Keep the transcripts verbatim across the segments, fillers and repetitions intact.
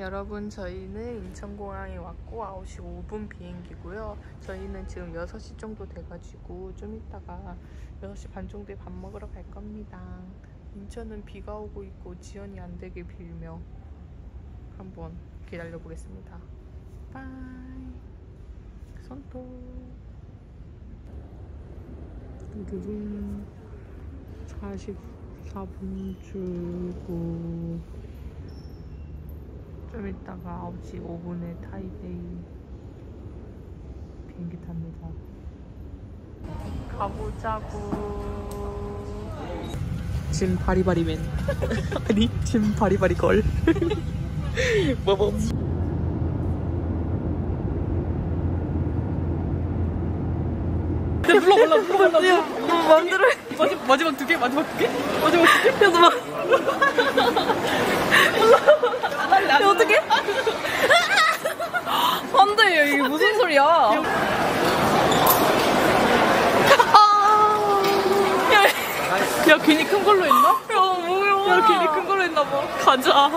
여러분, 저희는 인천공항에 왔고 아홉 시 오 분 비행기고요. 저희는 지금 여섯 시 정도 돼가지고 좀 이따가 여섯 시 반 정도에 밥 먹으러 갈 겁니다. 인천은 비가 오고 있고 지연이 안 되게 빌며 한번 기다려 보겠습니다. 바이. 손톱. 오늘은 사십사 분 출국. 좀 이따가 아홉 시 오 분에 타이베이 비행기 탑니다. 가보자고. 짐 바리바리맨. 아니, 짐 바리바리 걸. 뭐범. 불러 불러 불러 불러. 너 마음대로 해. 마지막 마지막 두 개, 마지막 두 개, 마지막 두 개. 야, 너 막. 야, 어떡해? 안 돼, 이게 무슨 소리야? 야, 야, 괜히 큰 걸로 했나? 야, 뭐야? 야, 괜히 큰 걸로 했나 봐. 가자.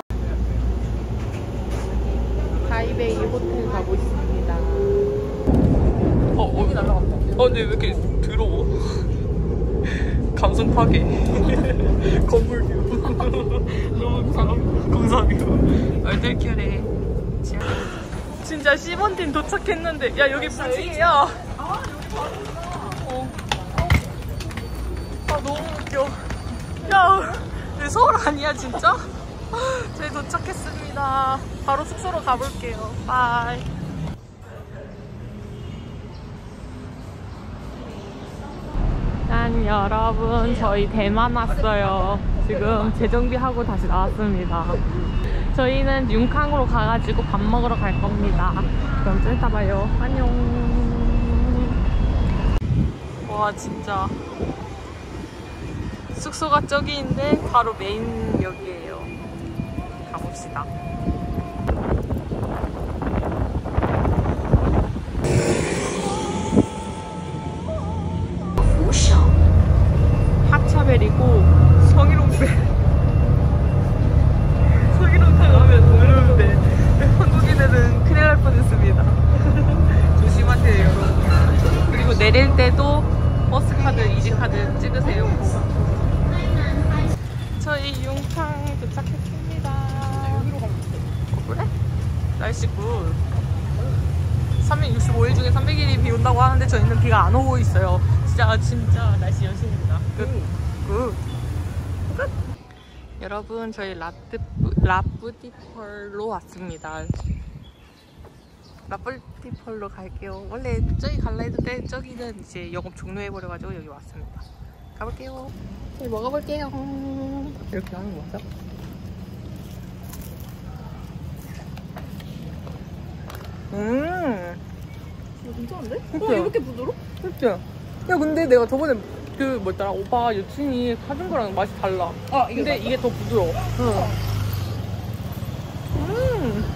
타이베이 호텔 가고 있습니다. 어, 여기 날라갔다. 어, 근데 왜 이렇게 더러워? 감성 파괴. 건물 뷰. 너무 공사뷰. 얼떨결에. 진짜 시번팀 도착했는데. 야, 여기 부지야. 아, 여기 바로구나. 어. 아, 너무 웃겨. 야, 여기 서울 아니야, 진짜? 저희 도착했습니다. 바로 숙소로 가볼게요. 바이. 짠, 여러분, 저희 대만 왔어요. 지금 재정비하고 다시 나왔습니다. 저희는 융캉으로 가가지고 밥 먹으러 갈 겁니다. 그럼 좀 이따 봐요. 안녕. 와, 진짜 숙소가 저기인데 바로 메인역이에요. 가봅시다. 하차벨이고 성희롱벨. 성희롱 당하면 무료인데 한국인들은 큰일 날 뻔했습니다. 조심하세요, 여러분. 그리고 내릴 때도 버스카드, 이지카드 찍으세요. 저희 융캉 도착했습니다. 여기로 가면 돼. 어, 그래? 날씨 굿. 삼백육십오 일 중에 삼백 일이 비 온다고 하는데 저희는 비가 안 오고 있어요. 진짜 진짜 날씨 여신입니다. 끝. 굿. 끝. 여러분, 저희 라트, 라뿌디펄로 왔습니다. 라뿌디펄로 갈게요. 원래 저기 갈라 했는데 저기는 이제 영업 종료해버려가지고 여기 왔습니다. 가볼게요. 저희 먹어볼게요. 이렇게 하는 거 맞아? 음. 이거 괜찮은데? 그치? 어, 이렇게 부드러워? 그치? 야, 근데 내가 저번에 그 뭐였더라, 오빠 여친이 사준 거랑 맛이 달라. 아, 이게 근데 맞아? 이게 더 부드러워. 응. 음.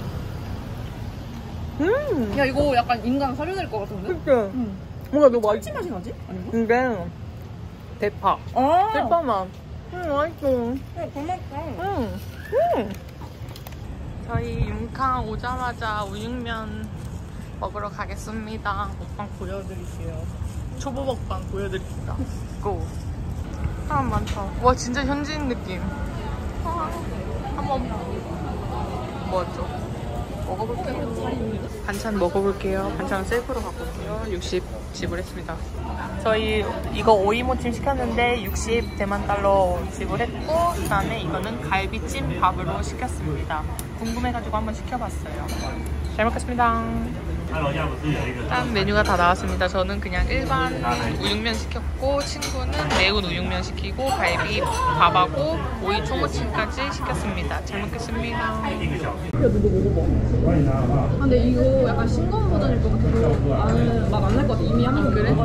음. 야, 이거 약간 인간 살려낼 것 같은데? 그치? 응. 뭔가 너무 맛있어. 참치 맛이 나지? 아닌가? 근데 대파. 아, 대파 맛. 음, 맛있어. 야, 고맙다. 음. 음. 저희 융캉 오자마자 우육면 먹으러 가겠습니다. 먹방 보여드릴게요. 초보 먹방 보여드립니다. 고! 사람 많다. 와, 진짜 현지인 느낌. 아, 한번 뭐였죠? 먹어볼게요. 반찬 먹어볼게요. 반찬 셀프로 갖고 올게요. 육십 지불했습니다. 저희 이거 오이모찜 시켰는데 육십 대만 달러 지불했고, 그 다음에 이거는 갈비찜 밥으로 시켰습니다. 궁금해가지고 한번 시켜봤어요. 잘 먹겠습니다. 일단 메뉴가 다 나왔습니다. 저는 그냥 일반 우육면 시켰고, 친구는 매운 우육면 시키고, 갈비 밥하고 오이 초무침까지 시켰습니다. 잘 먹겠습니다. 야, 너도 먹어봐. 아, 근데 이거 약간 싱거운 버전일 것 같아서 나는 맛 안 날 것 같아. 이미 한 번 그래?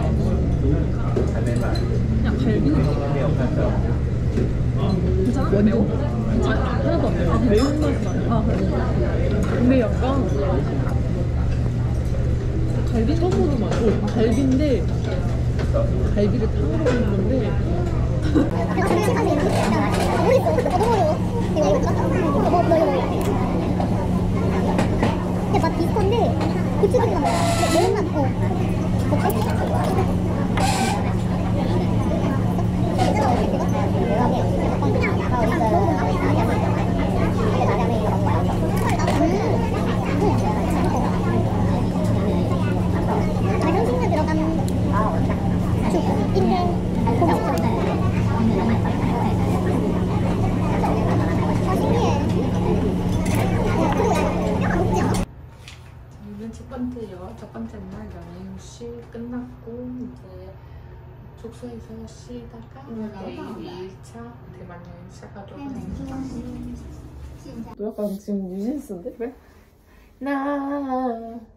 그냥 갈비 느낌. 괜찮아? 매워? 괜찮아? 하나도 안 매워. 아, 매운 맛이 나네. 아, 그래. 근데 약간 갈비 처음으로 먹고, 갈비인데 갈비를 탕으로 먹는 건데 모르겠어. 너무 어려워. 이거 이거 너 이거 먹어야 돼. 첫 번째요. 첫 번째 날 여행시 끝났고 이제 숙소에서 쉬다가 내일 이 차 대만 여행 시작하도록 하겠습니다. 너 약간 지금 뉴진스인데? 그래? 나.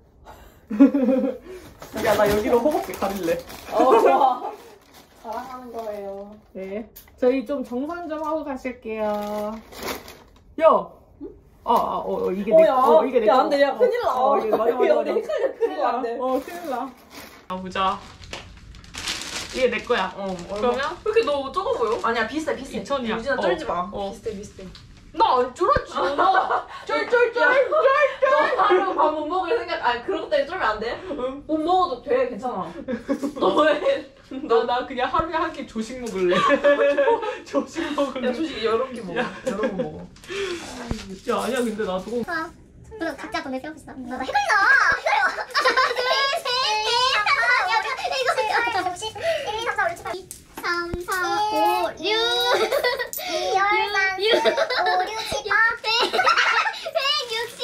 야, 나 여기로 허겁게 가릴래. 어, 좋아. 자랑하는 거예요. 네. 저희 좀 정산 좀 하고 가실게요. 야! 아, 아, 어, 어, 이게 내, 야. 어, 이게 내 야, 거. 안 돼. 야, 큰일 나. 어, 이게 맞아, 맞아, 맞아. 헷갈려, 큰일 나. 안 돼. 어, 큰일 나. 가보자. 이게 내 거야. 어, 그러면? 왜 이렇게 너 적어 보여? 아니야, 비슷해, 비슷해. 이천이야. 유진아, 어. 쫄지 마. 어. 비슷해, 비슷해. 나 안 쫄았지. 쫄쫄쫄쫄쫄. 너 하루 밥 못 먹을 생각, 아니, 그런 것 때문에 쫄면 안 돼? 응. 못 먹어도 돼, 괜찮아. 너의. 나, 나 그냥 하루에 한 끼 조식 먹을래. 조식 먹을래. 야, 솔직히 여러 개 먹어. 여러 번 먹어. 야, 아니야, 근데 나 저거. 좋아. 그럼 각자 돈을 세워봅시다. 나 헷갈려. 헷갈려. 하나, 둘, 셋, 넷, 다섯, 여섯, 일곱, 여덟, 십, 일, 이, 삼, 사, 오, 육, 칠, 팔, 삼, 사, 오, 육, 이, 열반, 오, 육, 칠, 팔, 백육십,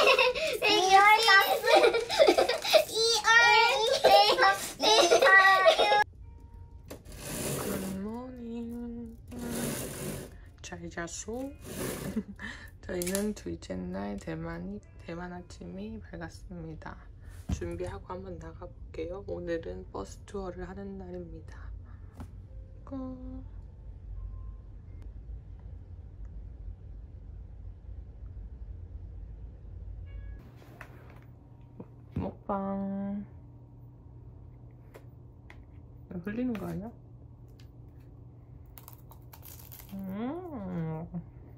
백육십, 이월, 이삼, 굿모닝. 잘 잤어? 저희는 둘째 날 대만이, 대만 아침이 밝았습니다. 준비하고 한번 나가볼게요. 오늘은 버스 투어를 하는 날입니다. 고. 먹방. 흘리는 거 아니야? 음.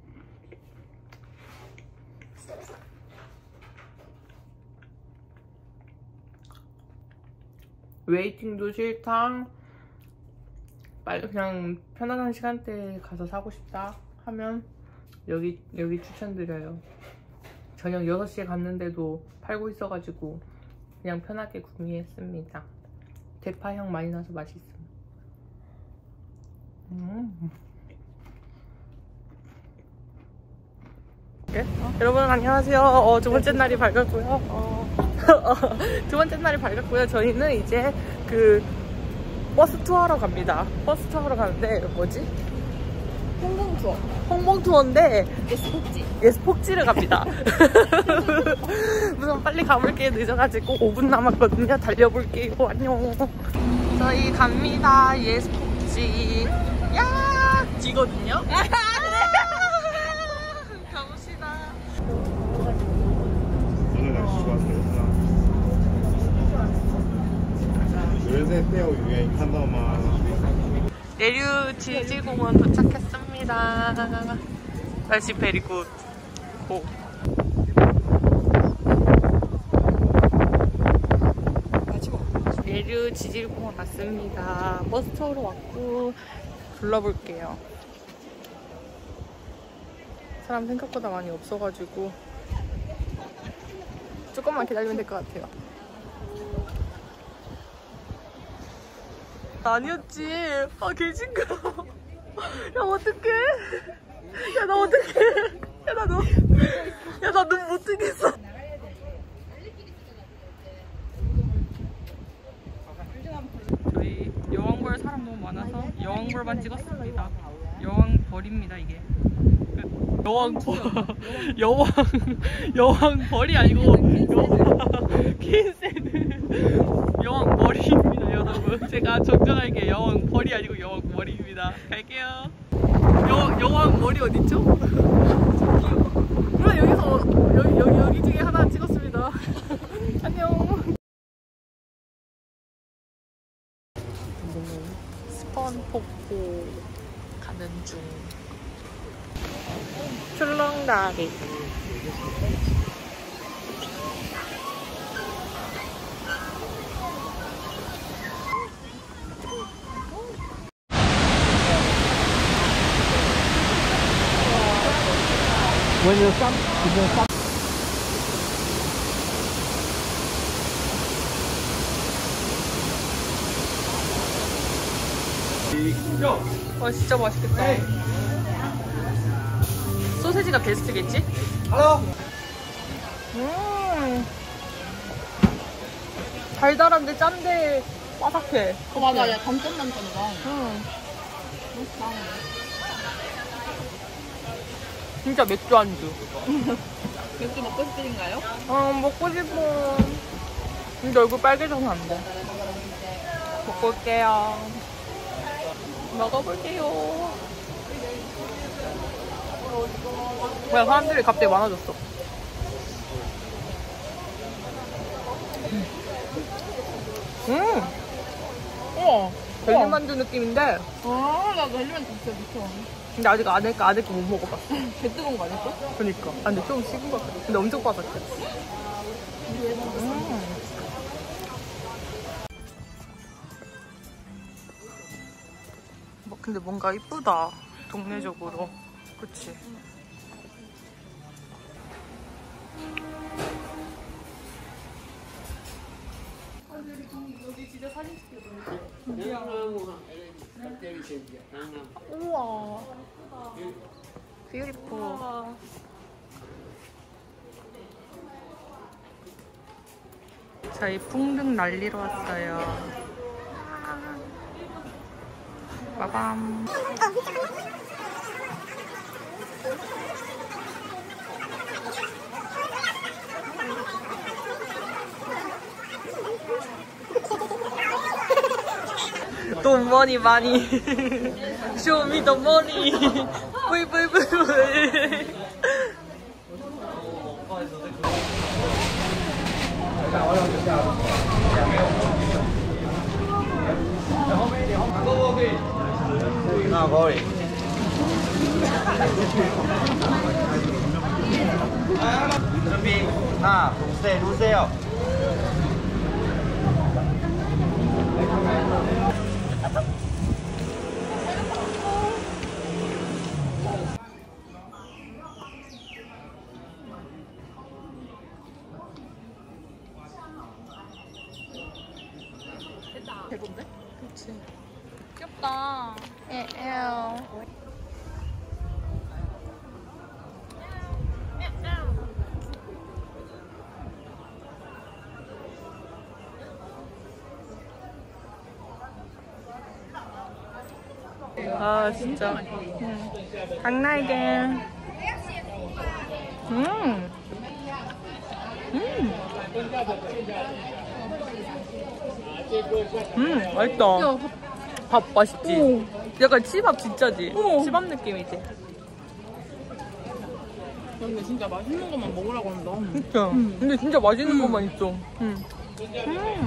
웨이팅도 싫다. 빨리 그냥 편안한 시간대에 가서 사고 싶다 하면 여기 여기 추천드려요. 저녁 여섯 시에 갔는데도 팔고 있어가지고 그냥 편하게 구매했습니다. 대파향 많이 나서 맛있음. 음. 네? 어? 여러분 안녕하세요. 어, 두 번째 날이 밝았고요. 어, 두 번째 날이 밝았고요. 저희는 이제 그 버스 투어하러 갑니다. 버스 투어하러 가는데 뭐지? 홍콩 투어. 홍콩 투어인데 예스 폭지. 예스 폭지를 갑니다. 우선 빨리 가볼게. 늦어가지고 오 분 남았거든요. 달려볼게요. 안녕. 저희 갑니다. 예스 폭지. 야! 지거든요. 가봅시다. 오늘 날씨 좋았어요. 하나, 둘, 셋, 떼어 유행 한다마. 내류 지질공원 도착했습니다. 날씨 베리굿. 고. 내류 지질공원 왔습니다. 버스 타러 왔고 둘러볼게요. 사람 생각보다 많이 없어가지고 조금만 기다리면 될 것 같아요. 아니었지. 아, 개징그러. 야, 어떡해. 야, 나 어떡해. 야, 나 눈, 야, 나 눈 못 뜨겠어. 저희 여왕벌 사람 너무 많아서 여왕벌만 찍었습니다. 여왕벌입니다, 이게. 여왕벌. 여왕, 여왕벌이 아니고, 여왕, 킨세드. 여왕벌입니다, 여러분. 제가 정정할게. 여왕벌이 아니고 여왕머리입니다. 갈게요. 여, 여왕머리 어딨죠? 그럼 여기서, 여기, 여기, 여기 중에 하나 찍었습니다. 안녕. 스펀폭포 가는 중. 출렁다리. When you some, when you some. 와 진짜 맛있겠다. 소세지가 베스트겠지? 음 달달한데 짠데 바삭해. 어, 맞아. 야, 단짠단짠이다. 음 맛있다. 진짜 맥주 안주. 맥주 먹고 싶으신가요? 아 먹고 싶어. 근데 얼굴 빨개져서 안 돼. 먹고 올게요. 먹어볼게요. 뭐야 사람들이 갑자기 많아졌어. 음. 우와. 젤리 만두 느낌인데. 아, 나 멜리면 진짜 미쳐. 근데 아직 안에 거 안에 거 못 먹어봤어. 개 뜨거운 거 아닐까? 그니까. 아, 근데 좀 식은 것 같아. 근데 엄청 바삭해. 음. 뭐, 근데 뭔가 이쁘다. 동네적으로. 그치? 여기 진짜 사진 찍혀줘. 우와. 뷰티풀. 저희 풍등 날리러 왔어요. 빠밤. 돈 머니 많이. 쇼미 더 머니. 뿌이뿌이뿌이. 아, 거리. 준비. 하나, 둘, 셋, 누세요. 대본데? 그치. 귀엽다. 에에요. 아 진짜. 음. 강날개. 음. 음. 음 맛있다. 야, 밥 맛있지? 오. 약간 치밥 진짜지? 오. 치밥 느낌이지? 근데 진짜 맛있는 것만 먹으라고 한다. 진짜. 음. 근데 진짜 맛있는 것만 있어. 음. 음.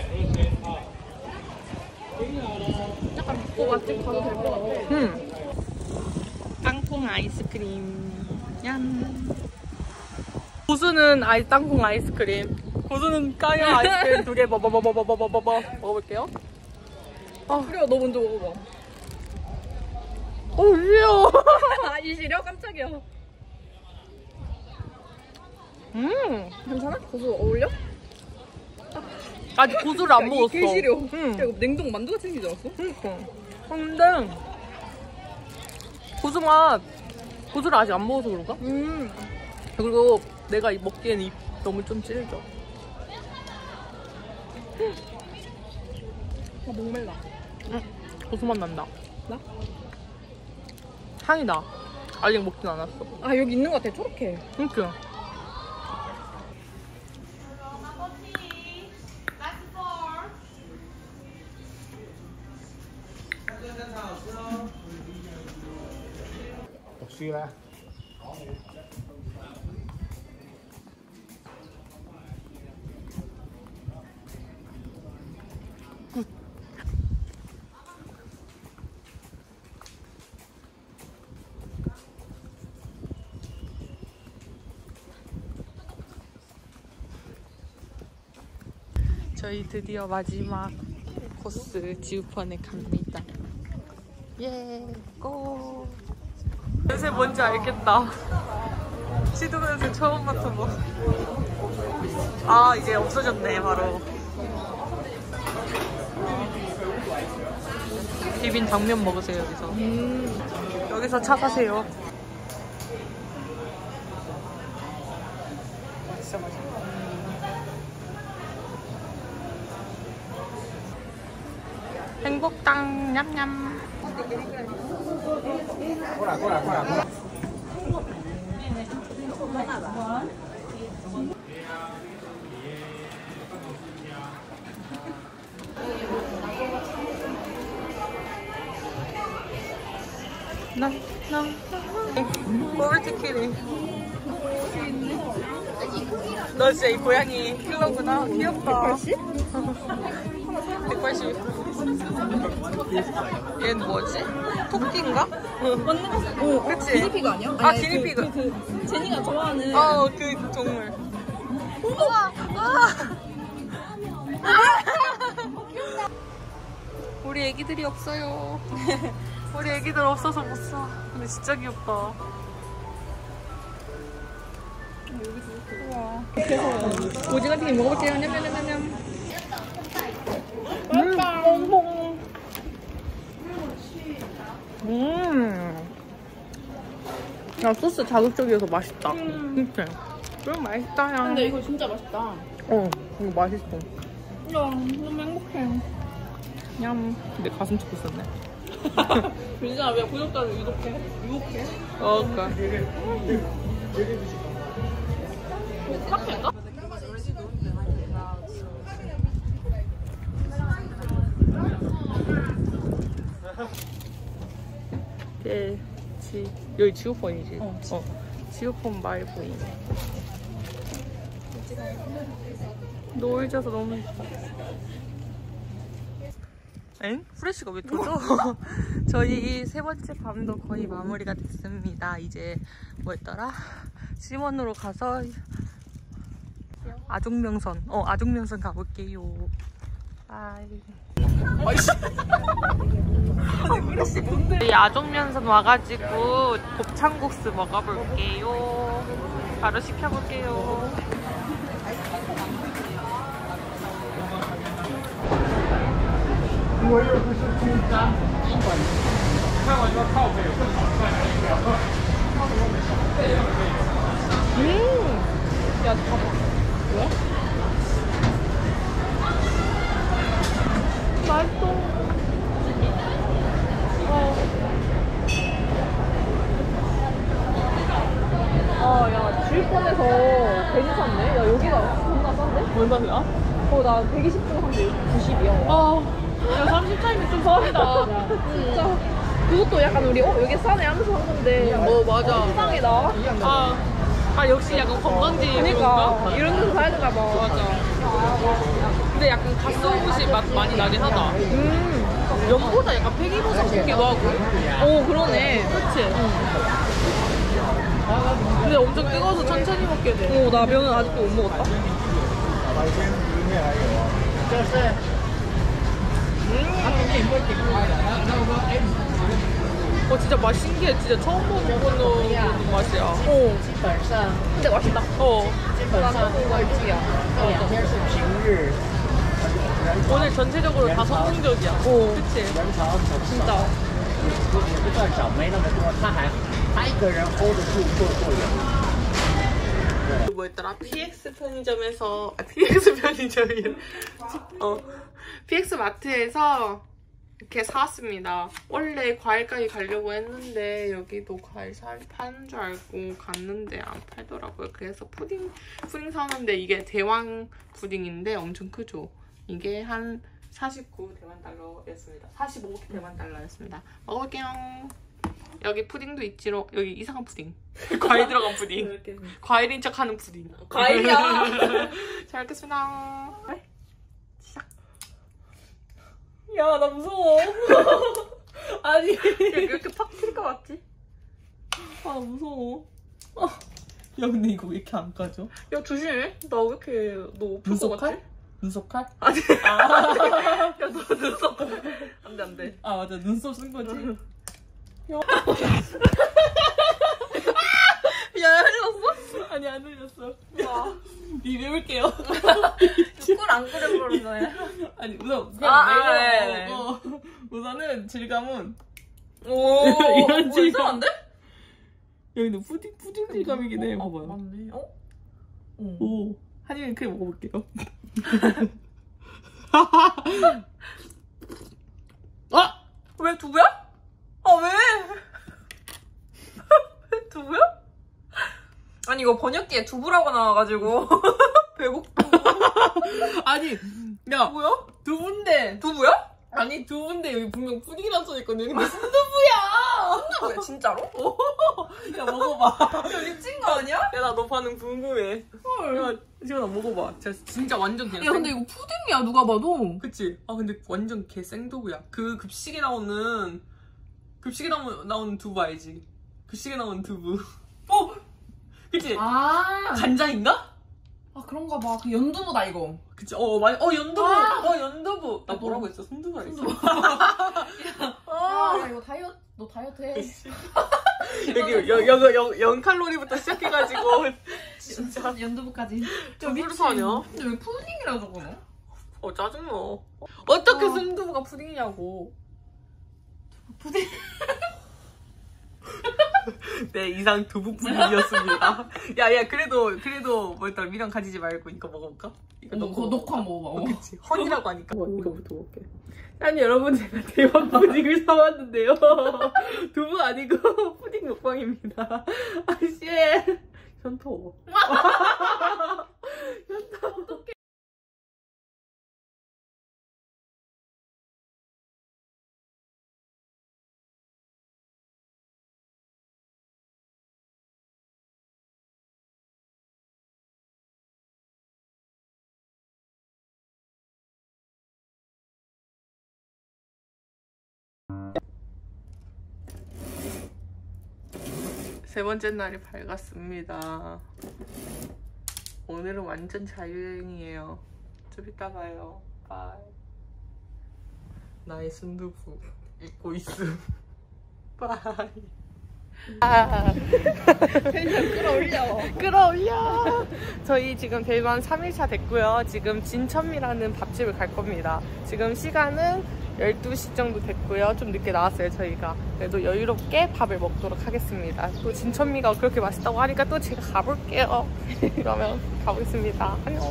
약간 먹고 맛집 가도 될 것 같아. 음. 땅콩 아이스크림. 얀. 고수는 아이 땅콩 아이스크림. 고수는 까요 아이스크림 두 개 먹어먹어먹어먹어먹어 먹어볼게요. 아, 그래, 너 먼저 먹어봐. 어, 싫어. 아, 이 시려? 깜짝이야. 음. 괜찮아? 고수 어울려? 아직 고수를 안 먹었어. 개 시려. 응. 야, 이거 냉동 만두가 생기지 않았어? 그니까. 근데 고수 맛 고수를 아직 안 먹어서 그런가? 음. 그리고 내가 먹기엔 입 너무 좀 찔져. 아, 목말라. 응. 고수 맛 난다. 나? 향이 나. 아직 먹진 않았어. 아, 여기 있는 것 같아. 초록해. 그니까. suy ra. 저희 드디어 마지막 코스 지우펀에 갑니다. 예, 고! 요새 뭔지 알겠다. 시도면서 처음 맡아봐. 아, 이제 없어졌네, 바로. 비빔 당면 먹으세요, 여기서. 음. 여기서 차 사세요. 진짜 맛있다. 행복당 냠냠. 나, 나, 꼬불티키리. 너 진짜 이 고양이 킬러구나. 귀엽다. 백팔십? 얘는 뭐지? 토끼인가? 맞는 거? 그치? 기니피그 아니야? 아, 기니피그. 그, 그, 제니가 좋아하는. 어, 그 동물. 우와! 아! 우리 애기들이 없어요. 우리 애기들 없어서 못 사. 근데 진짜 귀엽다. 우와. 오징어 튀김 먹어볼게요. 냠냠냠냠. 맛있다. 음. 음. 야, 소스 자극적이어서 맛있다. 음. 진짜. 좀 맛있다, 야. 근데 이거 진짜 맛있다. 어, 이거 맛있어. 야, 너무 행복해. 냠. 근데 가슴 찍고 있었네. 민진아, 왜 구독자를 유독해? 유혹해? 어, 그니까. 카페인가? 네, 지, 여기 지오폰이지? 어, 지. 어. 지오폰 말보이. 노을 져서 너무 예뻐. 엥? 프레쉬가 왜 터져? 저희 세 번째 밤도 거의 마무리가 됐습니다. 이제 뭐였더라? 시원으로 가서 아종명선. 어, 아종명선 가볼게요. 바이. 아이씨. 이 아종면선 와가지고 곱창국수 먹어볼게요. 바로 시켜볼게요. 음! 야, 봐봐. 왜? 맛있어. 어. 아, 야, 주유권에서 괜히 샀네? 야, 여기가 존나 싼데? 얼마냐? 어, 나 백이십 중 한데 구십이야. 아, 야, 삼십 차이면 좀 싸다. 진짜. 그것도 약간 우리, 어, 여기 싸네 하면서 한 건데. 어, 맞아. 세상이다. 아, 아 역시 약간 관광지 그러니까. 그런가? 이런 데서 사야 되나 봐. 맞아. 근데 약간 갓소음식 맛 많이 나긴 하다. 음. 면보다 약간 팽이버섯 같기도 하고. 오, 그러네. 그치? 근데 엄청 뜨거워서 천천히 먹게 돼. 오, 나 면은 아직도 못 먹었다. 어, 진짜 맛 신기해. 진짜 처음 먹어보는 맛이야. 오. 근데 맛있다. 어. 나 너무 맛있지야. 오늘 전체적으로 다 성공적이야. 오. 그치? 진짜. 段小没那么多，他还他一个人 hold 得住做做员。 뭐였더라? 피엑스 편의점에서 아, 피엑스 편의점이요. 어, 피엑스 마트에서 이렇게 사왔습니다. 원래 과일 가게 가려고 했는데 여기도 과일 살 파는 줄 알고 갔는데 안 팔더라고요. 그래서 푸딩 푸딩 사왔는데 이게 대왕 푸딩인데 엄청 크죠. 이게 한 사십구 대만 달러였습니다. 사십오 대만 달러였습니다. 먹어볼게요. 여기 푸딩도 있지로. 여기 이상한 푸딩. 과일 들어간 푸딩. 과일인 척하는 푸딩. 과일이야. 잘 먹겠습니다. 시작. 야, 나 무서워. 아니. 왜 이렇게 팍 튈 것 같지? 아, 무서워. 야, 근데 이거 왜 이렇게 안 까져? 야, 조심해. 나 왜 이렇게 너 아플 것 같지? 눈썹칼? 아니. 야, 너 눈썹. 안 돼, 안 돼. 아, 맞아. 눈썹 쓴 거지. 야, 야, 흘렀어? 안 흘렸어. 리뷰해볼게요. 꿀안 끓여 버렸네. 아니 우선 그냥 아, 내가 아, 네. 먹고 우선은 질감은 오, 이런 오, 질감. 괜찮은데? 야 근데 푸딩 푸딩 질감이긴 해. 어, 봐봐요. 맞네. 어? 응. 오 한 입에 크게 먹어볼게요. 아! 왜 두부야? 아 왜? 왜 두부야? 아니 이거 번역기에 두부라고 나와가지고 배고파. 아니 야 뭐야? 두부인데 두부야? 아니 두부인데 여기 분명 푸딩이라고 써있거든. 근데 순두부야. 왜 진짜로? 야 먹어봐. 야 미친 거 아니야? 야 나 너 반응 궁금해. 야 지원아 먹어봐. 진짜, 진짜 완전 그냥 야 근데 이거 푸딩이야 누가 봐도. 그치? 아 근데 완전 개 생두부야. 그 급식에 나오는 급식에 나오는, 나오는 두부 알지? 급식에 나오는 두부. 어? 그치? 아, 간장인가? 아 그런가 봐. 그 연두부다 이거. 그치? 어 맞아. 어 연두부. 아! 어 연두부. 나 뭐라고 했어? 순두부라 했어. 아, 야 이거 다이어트 너 다이어트 해. 여기 영영 칼로리부터 시작해가지고 진짜 연두부까지. 두부를 사냐? 근데 왜 푸딩이라고 적어놔? 어 짜증나. 어떻게 어. 순두부가 푸딩이냐고. 푸딩. 네 이상 두부 푸딩이었습니다. 야야 그래도 그래도 뭐였더라 미련 가지지 말고 이거 먹어볼까? 이거 넣고 넣고 한번 먹어봐. 어, 그치 헌이라고 하니까 이거부터 먹을게. 아니 여러분 제가 대박 푸딩을 사왔는데요. 두부 아니고 푸딩 먹방입니다. 아씨 현토. 현토. 세 번째 날이 밝았습니다. 오늘은 완전 자유여행이에요. 좀 이따 봐요. 바이. 나의 순두부 잊고 있음. 바이. 아. 텐션 끌어올려. 끌어올려. 저희 지금 대만 삼 일차 됐고요. 지금 진천미라는 밥집을 갈 겁니다. 지금 시간은 열두 시 정도 됐고요. 좀 늦게 나왔어요 저희가. 그래도 여유롭게 밥을 먹도록 하겠습니다. 또 진천미가 그렇게 맛있다고 하니까 또 제가 가볼게요. 그러면 가보겠습니다. 안녕.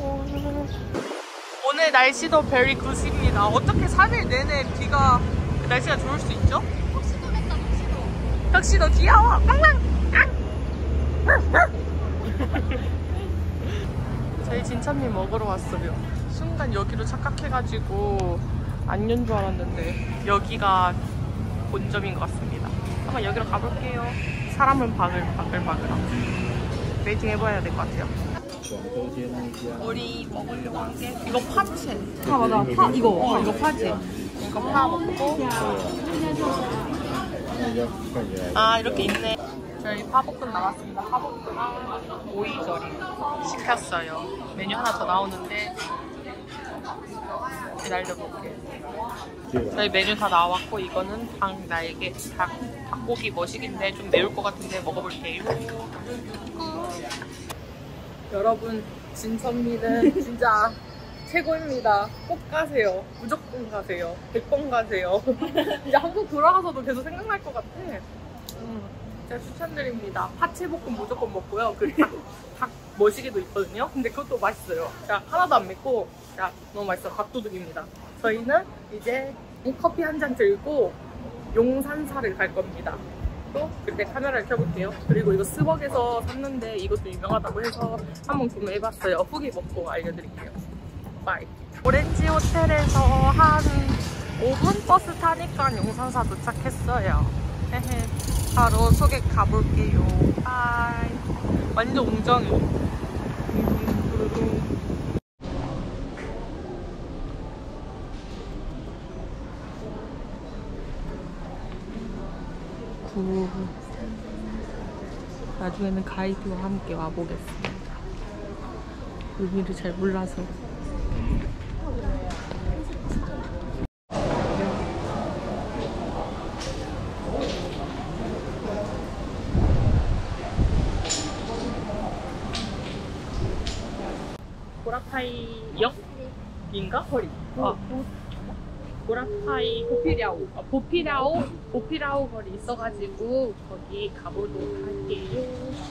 오늘 날씨도 very good입니다. 어떻게 삼 일 내내 비가 날씨가 좋을 수 있죠? 턱시도 냈다 턱시도. 턱시도 귀여워. 저희 진천미 먹으러 왔어요. 순간 여기로 착각해가지고 안연 줄 알았는데 여기가 본점인 것 같습니다. 한번 여기로 가볼게요. 사람은 바글바글바글하고 웨이팅 해봐야 될 것 같아요. 우리 먹으려고 한 게 이거 파채. 아 맞아. 파 이거. 어 이거 파지. 이거 파 먹고 아 이렇게 있네. 저희 파볶음 나왔습니다. 파볶음랑 오이절임 시켰어요. 메뉴 하나 더 나오는데 기다려볼게요. 저희 메뉴 다 나왔고 이거는 닭 날개, 닭, 닭고기 머시기인데 좀 매울 것 같은데 먹어볼게요. 여러분 진천미는 진짜 최고입니다. 꼭 가세요. 무조건 가세요. 백 번 가세요. 이제 한국 돌아가서도 계속 생각날 것 같아. 음, 진짜 추천드립니다. 파채볶음 무조건 먹고요. 그 닭, 닭 머시기도 있거든요. 근데 그것도 맛있어요. 자, 하나도 안 맵고 자, 너무 맛있어. 밥도둑입니다. 저희는 이제 커피 한 잔 들고 용산사를 갈 겁니다. 또 그때 카메라를 켜볼게요. 그리고 이거 스벅에서 샀는데 이것도 유명하다고 해서 한번 구매해봤어요. 후기 먹고 알려드릴게요. 바이. 오렌지 호텔에서 한 오 분 버스 타니까 용산사 도착했어요. 헤헤. 바로 소개 가볼게요. 바이. 완전 웅장해. 구. 나중에는 가이드와 함께 와보겠습니다. 여기를 잘 몰라서. 보라파이역인가? 거리. 아, 보라파이 보피라오. 아, 보피라오 보피라오 거리 있어가지고 거기 가보도록 할게요.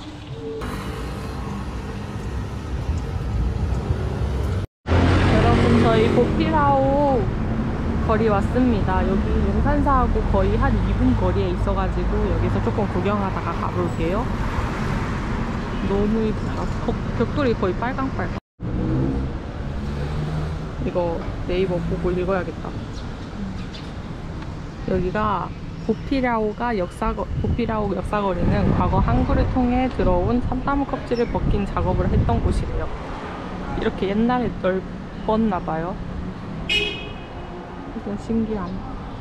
여러분 저희 보피라오 거리 왔습니다. 여기 용산사하고 거의 한 이 분 거리에 있어가지고 여기서 조금 구경하다가 가볼게요. 너무 이쁘다. 벽, 벽돌이 거의 빨강빨강. 이거 네이버 보고 읽어야겠다. 여기가 보피라오가 역사거, 보피라오 역사거리는 과거 항구를 통해 들어온 산나무 껍질을 벗긴 작업을 했던 곳이래요. 이렇게 옛날에 넓었나봐요. 이건 신기함.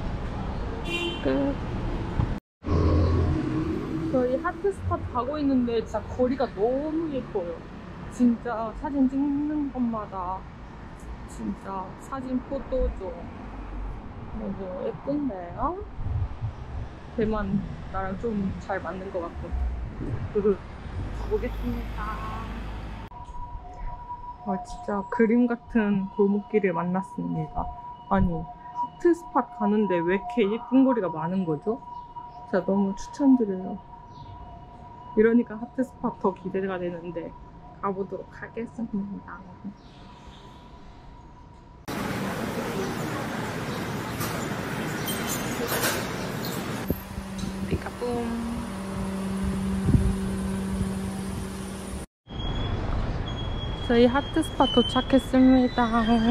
끝. 저희 하트스팟 가고 있는데 진짜 거리가 너무 예뻐요. 진짜 사진 찍는 것마다 진짜 사진 포토존 너무 예쁜데요? 대만 나랑 좀 잘 맞는 것 같고. 가보겠습니다. 아 진짜 그림 같은 골목길을 만났습니다. 아니 하트스팟 가는데 왜 이렇게 예쁜 거리가 많은 거죠? 진짜 너무 추천드려요. 이러니까 하트스팟 더 기대가 되는데 가보도록 하겠습니다. 피카뿜. 저희 하트스팟 도착했습니다.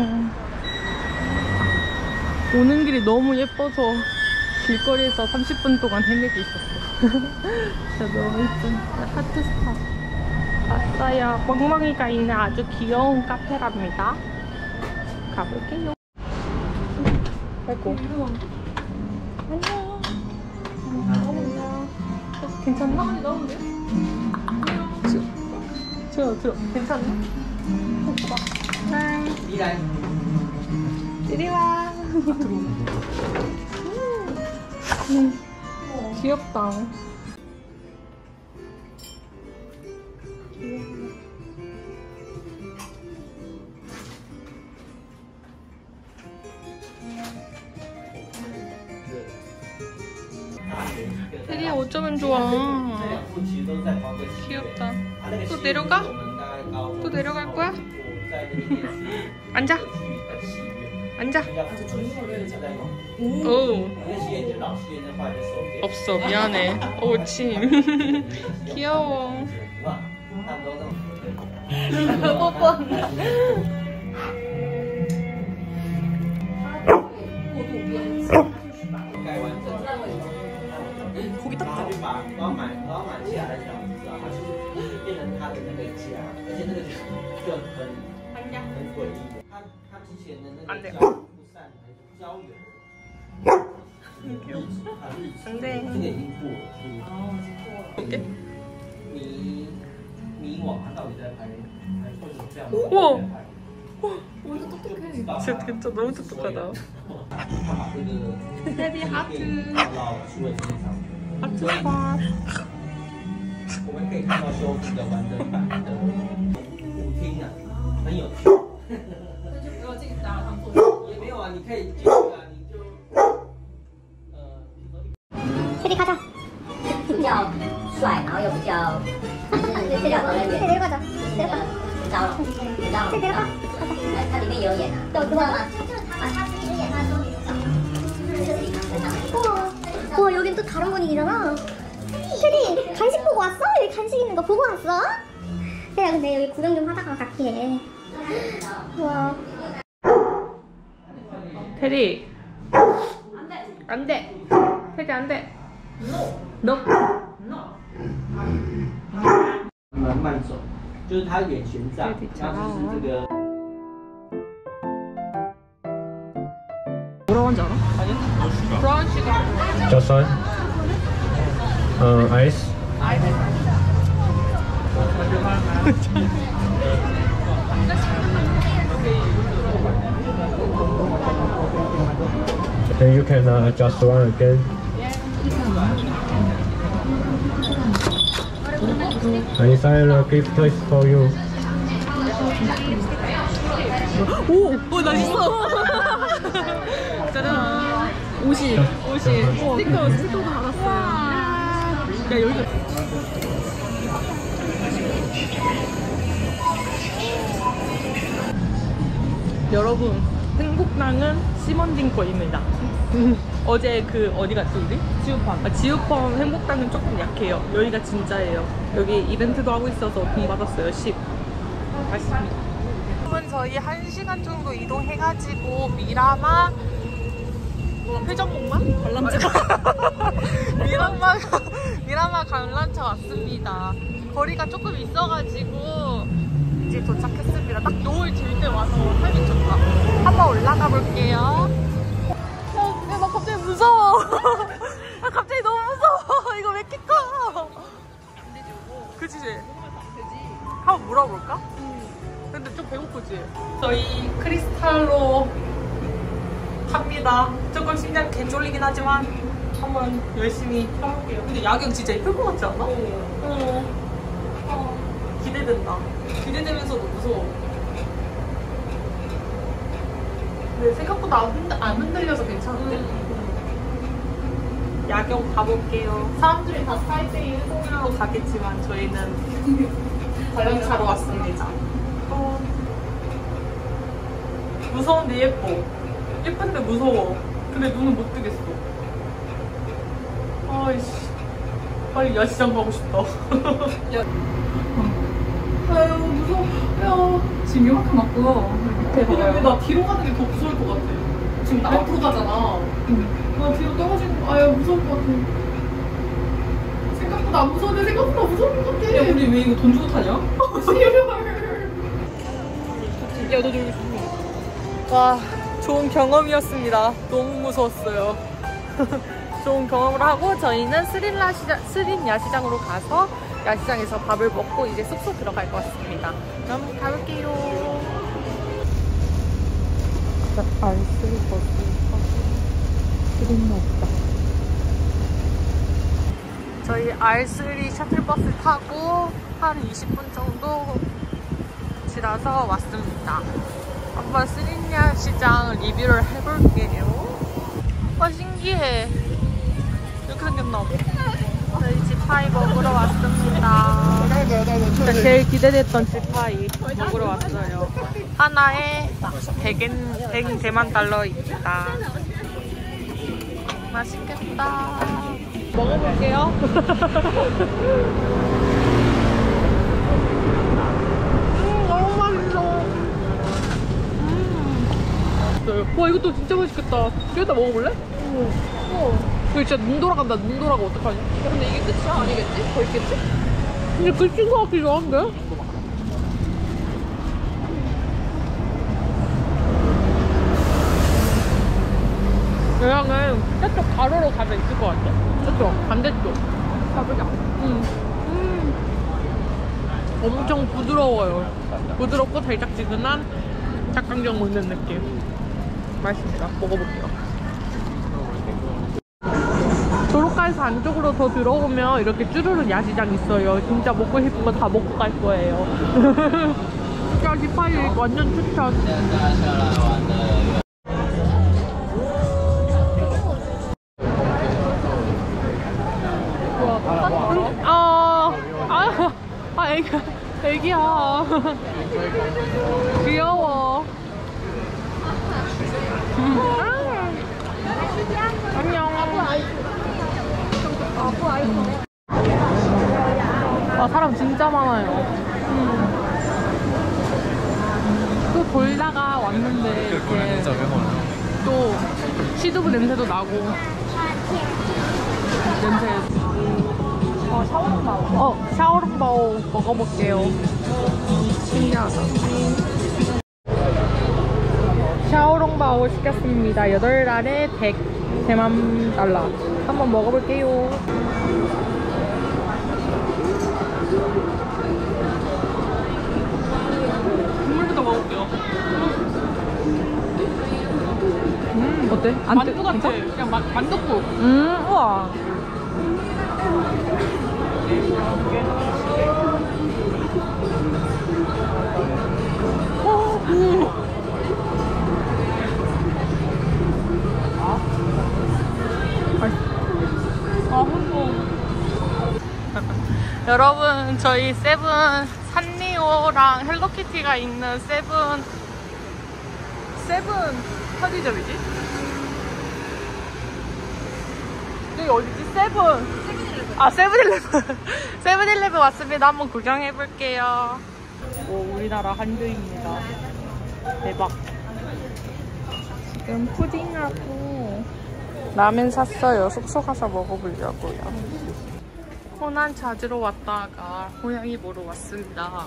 오는 길이 너무 예뻐서 길거리에서 삼십 분 동안 헤매고 있었어. 진짜 너무 예쁜 하트스팟 왔어요. 멍멍이가 있는 아주 귀여운 카페랍니다. 가볼게요. 아이고. 안녕. 안녕. 괜찮나? 나오는데? 들어 들어. 괜찮나? 오빠. 네. 이리 와. 음, 귀엽다. 귀여워. 테리야 어쩌면 좋아. 귀엽다. 또 내려가? 또 내려갈 거야? 앉아. 앉아. 오. 없어. 미안해. 오, 침. 귀여워. 뽀뽀한다. 고기 닦아. 안 돼. 안 돼. 어때? 우와! 완전 똑똑해. 진짜, 진짜 너무 똑똑하다. 테디 하트. 하트 스팟. 我们可以看到修复的完整版的舞厅啊，很有趣。 那就不要进大堂做。 也没有啊，你可以进去啊，你就呃， 테리 가자. 比较帅，然后又比较就是比较合人缘， 테리 내려가자. 就是那个很招了，很招了。 테리 내려가. 它它里面也有演啊， 너 你知道 누가 吗？ 봐. 就是他把他自己的演他说女主角，就是李康生他们。 우와. 우와 여긴 또 다른 분위기잖아. 테리 간식 보고 왔어? 여기 간식 있는 거 보고 왔어? 테리야 근데 여기 구경 좀 하다가 갈게. 우와. 테리. 안 돼. 테리 안 돼. No. 慢慢走，就是他演玄奘，然后就是这个。 뭐라고 하는지 알아? 아니야? 브라운 슈가. Just one. Uh, ice. Then you can uh, just one again. I decided a gift list for you. 오! 오, 나 있어! 짜잔! 오십. 오십. 스티커, 스티커도 받았어요. 야, 여기가. 여러분, 행복당은 시먼딘 거입니다. 어제 그 어디 갔지 우리? 지우펀. 아, 지우펀 행복당은 조금 약해요. 여기가 진짜예요. 여기 이벤트도 하고 있어서 돈 받았어요. 십. 맛있습니다. 여러분, 저희 한 시간 정도 이동해가지고 미라마 회전목마? 관람차. 미라마 미라마 관람차 왔습니다. 거리가 조금 있어가지고 이제 도착했습니다. 딱 노을 질 때 와서 타기 좋다. 한번 올라가 볼게요. 야, 야, 나 갑자기 무서워. 아, 갑자기 너무 무서워. 이거 왜 이렇게 커? 그치? 한번 물어볼까? 근데 좀 배고프지? 저희 크리스탈로 갑니다. 조금 심장 개쫄리긴 하지만 한번 열심히 타볼게요. 근데 야경 진짜 예쁠 것 같지 않아? 어. 어. 기대된다. 기대되면서도 무서워. 근데 생각보다 안, 흔들, 안 흔들려서 괜찮은데? 음. 야경 가볼게요. 사람들이 다 타이베이 일본으로 가겠지만 저희는 관람차로 왔습니다. 어. 무서운데 예뻐. 예쁜데 무서워. 근데 눈은 못 뜨겠어. 아이씨. 빨리 야시장 가고 싶다. 야. 아유, 무서워. 야. 지금 이만큼 왔고. 근데 나 뒤로 가는 게 더 무서울 것 같아. 지금 나 앞으로 가잖아. 응. 나 뒤로 떨어지는 거, 아유, 무서울 것 같아. 생각보다 안 무서운데 생각보다 무서울 것 같아. 야, 우리 왜 이거 돈 주고 타냐? 야, 너 저기 있어. 와, 좋은 경험이었습니다. 너무 무서웠어요. 좋은 경험을 하고 저희는 스린 야시장, 스린 야시장으로 가서 야시장에서 밥을 먹고 이제 숙소 들어갈 것 같습니다. 그럼 가볼게요. 알쓰리 버스 스린 야시장. 저희 알쓰리 셔틀버스 타고 한 이십 분 정도 지나서 왔습니다. 한번 스린야 시장 리뷰를 해볼게요. 와, 신기해. 이렇게 생겼나 봐. 저희 지파이 먹으러 왔습니다. 제일 기대됐던 지파이 먹으러 왔어요. 하나에 백엔, 백 대만 달러입니다. 맛있겠다. 먹어볼게요. 와, 이것도 진짜 맛있겠다. 여기다 먹어볼래? 응. 어. 이거 진짜 눈 돌아간다. 눈 돌아가 어떡하냐? 야, 근데 이게 끝이야? 아니겠지? 더 있겠지? 근데 끝인 것 같기도 한데? 여행은 저쪽 가로로 가면 있을 것 같아. 저쪽, 반대쪽. 가보자. 응. 음. 엄청 부드러워요. 부드럽고 달짝지근한 닭강정 먹는 느낌. 맛있습니다. 먹어볼게요. 도로가에서 안쪽으로 더 들어오면 이렇게 쭈루루 야시장 있어요. 진짜 먹고 싶은 거 다 먹고 갈 거예요. 진짜 지파이 완전 추천. 아, 아, 아, 애기, 애기야. 귀여워. 음. 안녕. 와, 사람 진짜 많아요. 음. 또 돌다가 왔는데 이렇게 또 시두부 냄새도 나고 냄새. 어, 샤오롱바오. 어, 샤오롱바오 먹어볼게요. 신기하다. 샤오롱바오 시켰습니다. 여덟 알에 백 대만 달러. 한번 먹어볼게요. 국물부터 먹을게요. 음, 어때? 안 만두 같아. 괜찮아? 그냥 마, 만둣국. 음, 우와. 어, 오. 여러분 저희 세븐 산리오랑 헬로키티가 있는 세븐 세븐 편의점이지? 여기 어디지? 세븐 아 세븐일레븐 세븐일레븐 왔습니다. 한번 구경해볼게요. 오, 우리나라 한류입니다. 대박. 지금 푸딩하고 라면 샀어요. 숙소 가서 먹어보려고요. 호난 찾으러 왔다가 고양이 보러 왔습니다.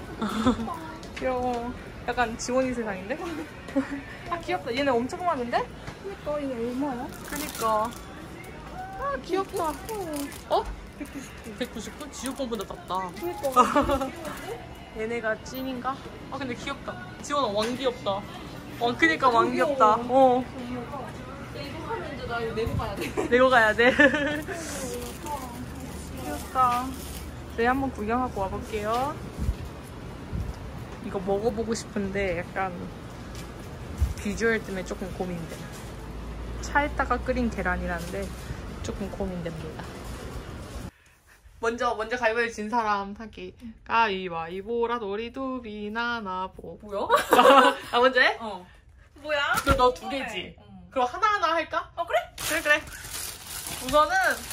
귀여워. 약간 지원이 세상인데? 아 귀엽다. 얘네 엄청 많은데? 그니까 이거 얼마야? 그니까. 아 귀엽다. 어? 백구십구. 백구십구? 지우폰보다 작다. 그니까. 얘네가 찐인가? 아 근데 귀엽다. 지원아 왕 귀엽다. 어 그니까 왕 귀엽다. 어. 이거 하면 이제 나 이거 내고 가야 돼. 내고 가야 돼. 귀엽다. 저희 한번 구경하고 와볼게요. 이거 먹어보고 싶은데 약간 비주얼 때문에 조금 고민돼. 차에다가 끓인 계란이라는데 조금 고민됩니다. 먼저 먼저 가위바위보 진 사람 하기. 가위바위보라 도리두비나 나보. 뭐야? 아 먼저 해? 어. 뭐야? 그럼 너 두 개지? 응. 그럼 하나하나 할까? 어 그래? 그래 그래. 우선은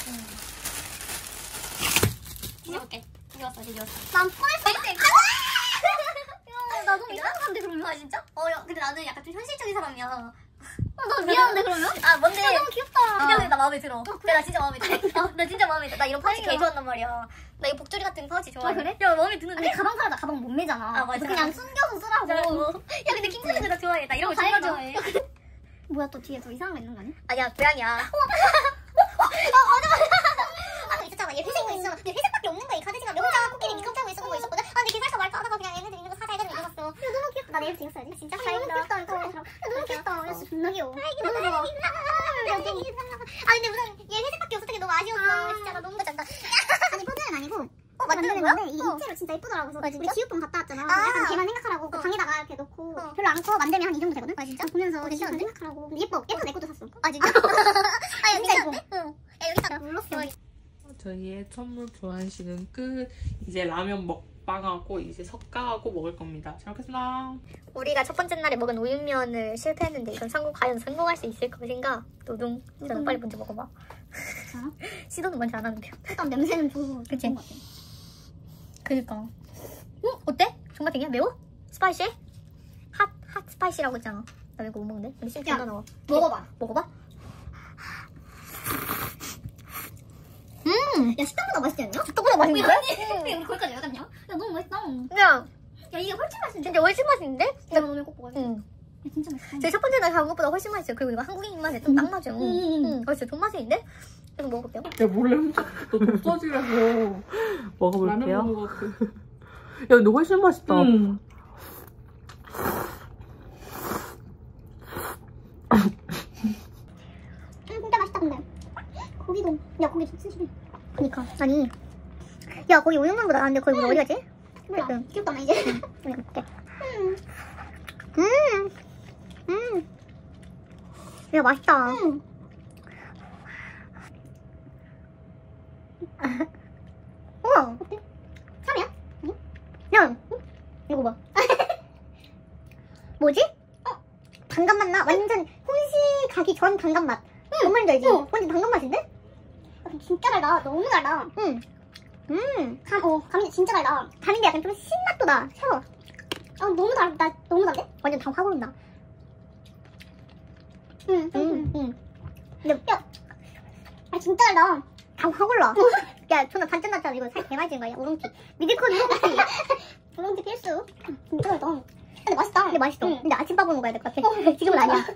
뒤집을게. 뒤집었어, 뒤집었어. 난 뻔했어. 야, 나 너무 이상한 사람인데 그러면? 아, 진짜? 어, 야, 근데 나는 약간 좀 현실적인 사람이야. 아, 너 미안한데 그러면? 아, 뭔데? 야, 너무 귀엽다. 근데 나 마음에 들어. 어, 그래, 나 진짜 마음에 들어. 어, 나 진짜 마음에 들어. 나 이런 파우치 개 좋아한단 말이야. 나 이 복조리 같은 파우치 좋아해. 아, 그래? 야, 마음에 드는데? 근데 가방 사다 가방 못 매잖아. 아, 맞아. 그냥 숨겨서 쓰라고. 야, 근데 킹크는 나 좋아해. 나 이런 거 진짜 좋아해. 뭐야, 또 뒤에 더 이상한 거 있는 거 아니야? 아니야, 고양이야. 어, 맞아, 맞아. 아, 있었잖아. 얘 회색 거 있었잖아. 근데 회색밖에 없는 거야. 이 카드 지갑 명장 코끼리 미끄럼타고 있었던 거 있었거든. 아, 근데 걔 살까 말까 하다가 그냥 얘네들 있는 거 사자 해가지고 이거 샀어. 야, 너무 귀엽다. 나 내일 찍었어야지. 진짜 다행이다. 너무 귀엽다, 이거. 야, 너무 귀엽다. 야, 진짜 존나 귀여워. 너무 좋아. 아, 근데 우선 얘 회색밖에 없었던 게 너무 아쉬웠어. 진짜 나 너무 잘한다. 아니, 포즈는 아니고. 어, 만드는 건데 이게 인체로 진짜 예쁘더라고. 그래서 우리 지우폰 갔다 왔잖아. 아, 약간 걔만 생각하라고 그 방에다가 이렇게 놓고 별로 안 커. 만들면 한 이 정도 되거든. 아, 진짜? 보면서 걔만 생각하라고. 예뻐. 예뻐. 내 것도 샀어. 아, 진짜? 아, 진짜 예뻐. 응. 야, 여기 딱 눌렀어. 저희의 선물 교환식은 끝. 이제 라면 먹방하고 이제 석가하고 먹을 겁니다. 잘 먹겠습니다. 우리가 첫 번째 날에 먹은 우육면을 실패했는데 이건 성공, 과연 성공할 수 있을 것인가? 노동. 저는 빨리 먼저 먹어봐. 시도는 먼저 안 하는데요. 일단 냄새는 좋은 그치? 것 같아. 그니까. 응? 어때? 존맛탱이야? 매워? 스파이시? 핫, 핫 스파이시라고 했잖아. 나 이거 못 먹는데? 근데 씹 존나 나와. 먹어봐. 먹어봐? 음! 야, 식당보다 맛있지 않냐? 식당보다 맛있는데? 왜 우리 거기까지 왜 갔냐? 야, 너무 맛있다. 야, 야, 이게 훨씬 맛있는데? 진짜 훨씬 맛있는데? 야, 너 오늘 꼭 먹어야 돼. 응. 야, 진짜 맛있어. 저희 첫 번째 날 간 것보다 훨씬 맛있어요. 그리고 이거 한국인 입맛에 좀 딱 맞아. 응. 응. 응. 어, 진짜 존맛인데? 계속 먹어볼게요. 야 몰래 훔쳐. 너 독서지라서 먹어볼게요. 라면 먹는 것 같아. 야 근데 훨씬 맛있다. 음. 진짜 맛있다 근데. 고기도. 야 고기 진짜 심해. 그니까. 아니. 야 거기 우육면보다 나은데 거기 음. 어디 가지? 몰라. 귀엽다 이제. 그냥 먹게. 음. 음. 음. 야 맛있다. 음. 우와 어때? 삼이야? 응? 야 응? 이거 봐. 뭐지? 어? 당감 맛 나? 완전 홍시 가기 전 당감 맛. 응. 뭔 말인지 알지? 어. 완전 당감 맛인데? 진짜 달다. 너무 달다. 응. 음. 감, 어, 감이 진짜 달다. 감인데 약간 좀 신맛도 나. 새워. 아 너무 달, 나 너무 달데? 완전 다 확 오른다. 응, 응, 응. 응. 근데 야, 아 진짜 달다. 다 확 올라. 야, 존나 반전 났잖아. 이거 살 개맛인 거야. 우롱티. 미들콘 우롱티. 우롱티 필수. 진짜 달다. 근데 맛있다. 근데 맛있어. 응. 근데 아침밥을 먹어야 될 것 같아. 지금은 아니야.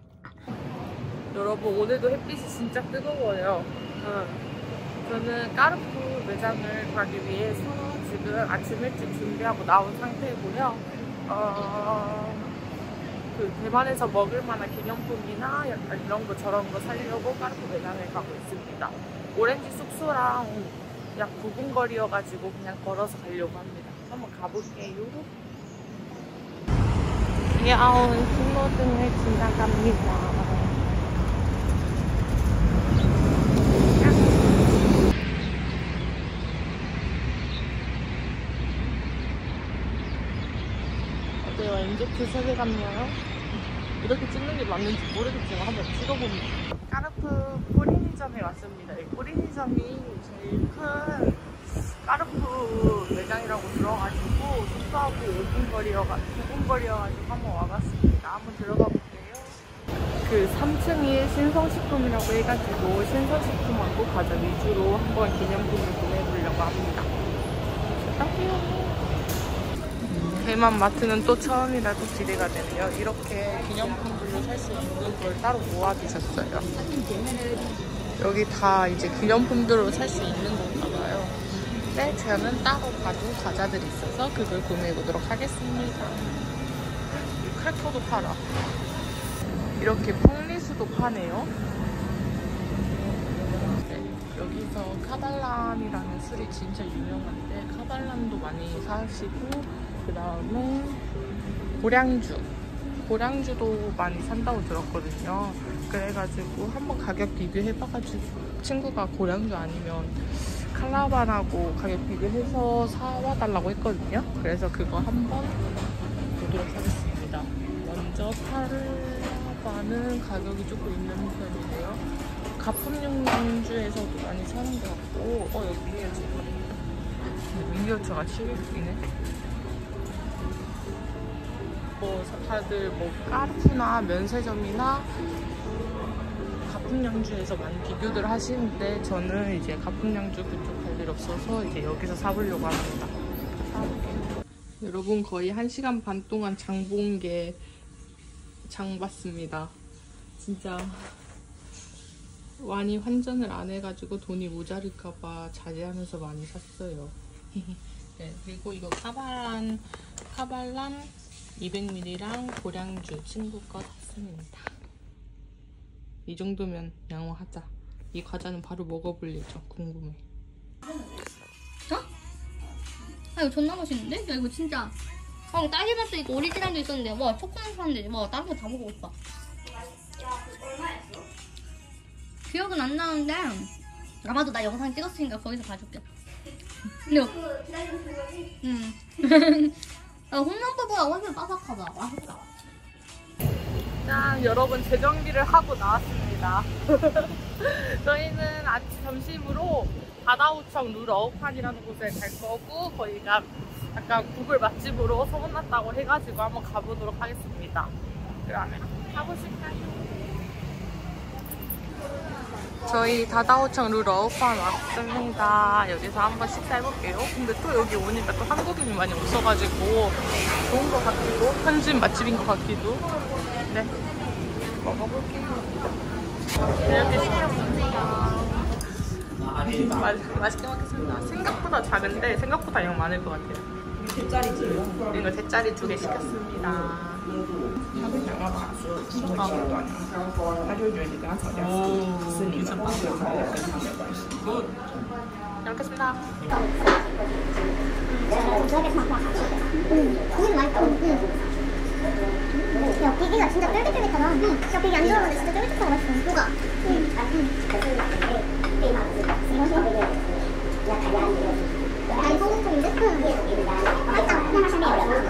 여러분 오늘도 햇빛이 진짜 뜨거워요. 응. 저는 까르푸 매장을 가기 위해서 지금 아침 일찍 준비하고 나온 상태이고요. 어, 그 대만에서 먹을 만한 기념품이나 약간 이런 거 저런 거 사려고 까르푸 매장을 가고 있습니다. 오렌지 숙소랑 약 구 분 거리여가지고 그냥 걸어서 가려고 합니다. 한번 가볼게요. 귀여운 신호등을 지나갑니다. 어때요? 엠제트 세계관이에요? 이렇게 찍는 게 맞는지 모르겠지만 한번 찍어봅니다. 까르프 포리니점에 왔습니다. 이 포리니점이 제일 큰 까르프 매장이라고 들어가지고 숙소하고 오 분 거리여가지고 오 분 거리여가지고 한번 와봤습니다. 한번 들어가 볼게요. 그 삼 층이 신성식품이라고 해가지고 신성식품하고 과자 위주로 한번 기념품을 구매해보려고 합니다. 딱이요. 대만마트는 또 처음이라도 기대가 되네요. 이렇게 기념품들로 살 수 있는 걸 따로 모아두셨어요. 여기 다 이제 기념품들로 살 수 있는 건가 봐요. 근데 저는 따로 봐둔 과자들이 있어서 그걸 구매해보도록 하겠습니다. 크래커도 팔아. 이렇게 펑리수도 파네요. 네, 여기서 카발란이라는 술이 진짜 유명한데 카발란도 많이 사시고 그 다음에 고량주 고량주도 많이 산다고 들었거든요. 그래가지고 한번 가격 비교해봐가지고 친구가 고량주 아니면 칼라반하고 가격 비교해서 사와달라고 했거든요. 그래서 그거 한번 보도록 하겠습니다. 먼저 칼라반은 가격이 조금 있는 편이에요. 가품용량주에서도 많이 사는 것 같고 어 여기 미니어처가 미니어처가 칠백이네. 뭐 다들 뭐 까르푸나 면세점이나 가품양주에서 많이 비교들 하시는데 저는 이제 가품양주 그쪽 갈 일 없어서 이제 여기서 사보려고 합니다. 사볼게요. 여러분 거의 한 시간 반 동안 장 본 게 장 봤습니다. 진짜 많이 환전을 안 해가지고 돈이 모자랄까봐 자제하면서 많이 샀어요. 네, 그리고 이거 카발란 카발란 이백 밀리리터랑 고량주 친구 거 샀습니다. 이 정도면 양호하자. 이 과자는 바로 먹어볼 예정. 궁금해. 어? 아 이거 존나 맛있는데? 야 이거 진짜 어 딸기맛도 있고 오리지널도 있었는데 와 초코맛 샀는데 와 다른 거 다 먹어봤다. 기억은 안 나는데 아마도 나 영상 찍었으니까 거기서 봐줄게. 근데 응. 야, 홈런버거가 훨씬 바삭하다. 맛있다. 짠! 여러분 재정비를 하고 나왔습니다. 저희는 아침 점심으로 바다오청 룰어우판이라는 곳에 갈 거고 거기가 약간 구글 맛집으로 소문났다고 해가지고 한번 가보도록 하겠습니다. 그러면 가보실까요? 저희 다다오청 룰어우판 왔습니다. 여기서 한번 식사해볼게요. 근데 또 여기 오니까 또 한국인이 많이 없어가지고 좋은 것 같기도 현지인 맛집인 것 같기도. 네, 먹어볼게요. 이렇게 시켰습니다. 맛, 맛있게 먹겠습니다. 생각보다 작은데 생각보다 양 많을 것 같아요. 대짜리지? 이거 대짜리 두 개 시켰습니다. 잘 먹겠습니다. 야, 비기가 진짜 쫄깃쫄깃하다. 응. 야, 비기 안 좋아하는데 진짜 쫄깃하고 맛있어. 누가? 응. 아니, 소금통인데? 응. 맛있다. 그냥 마시면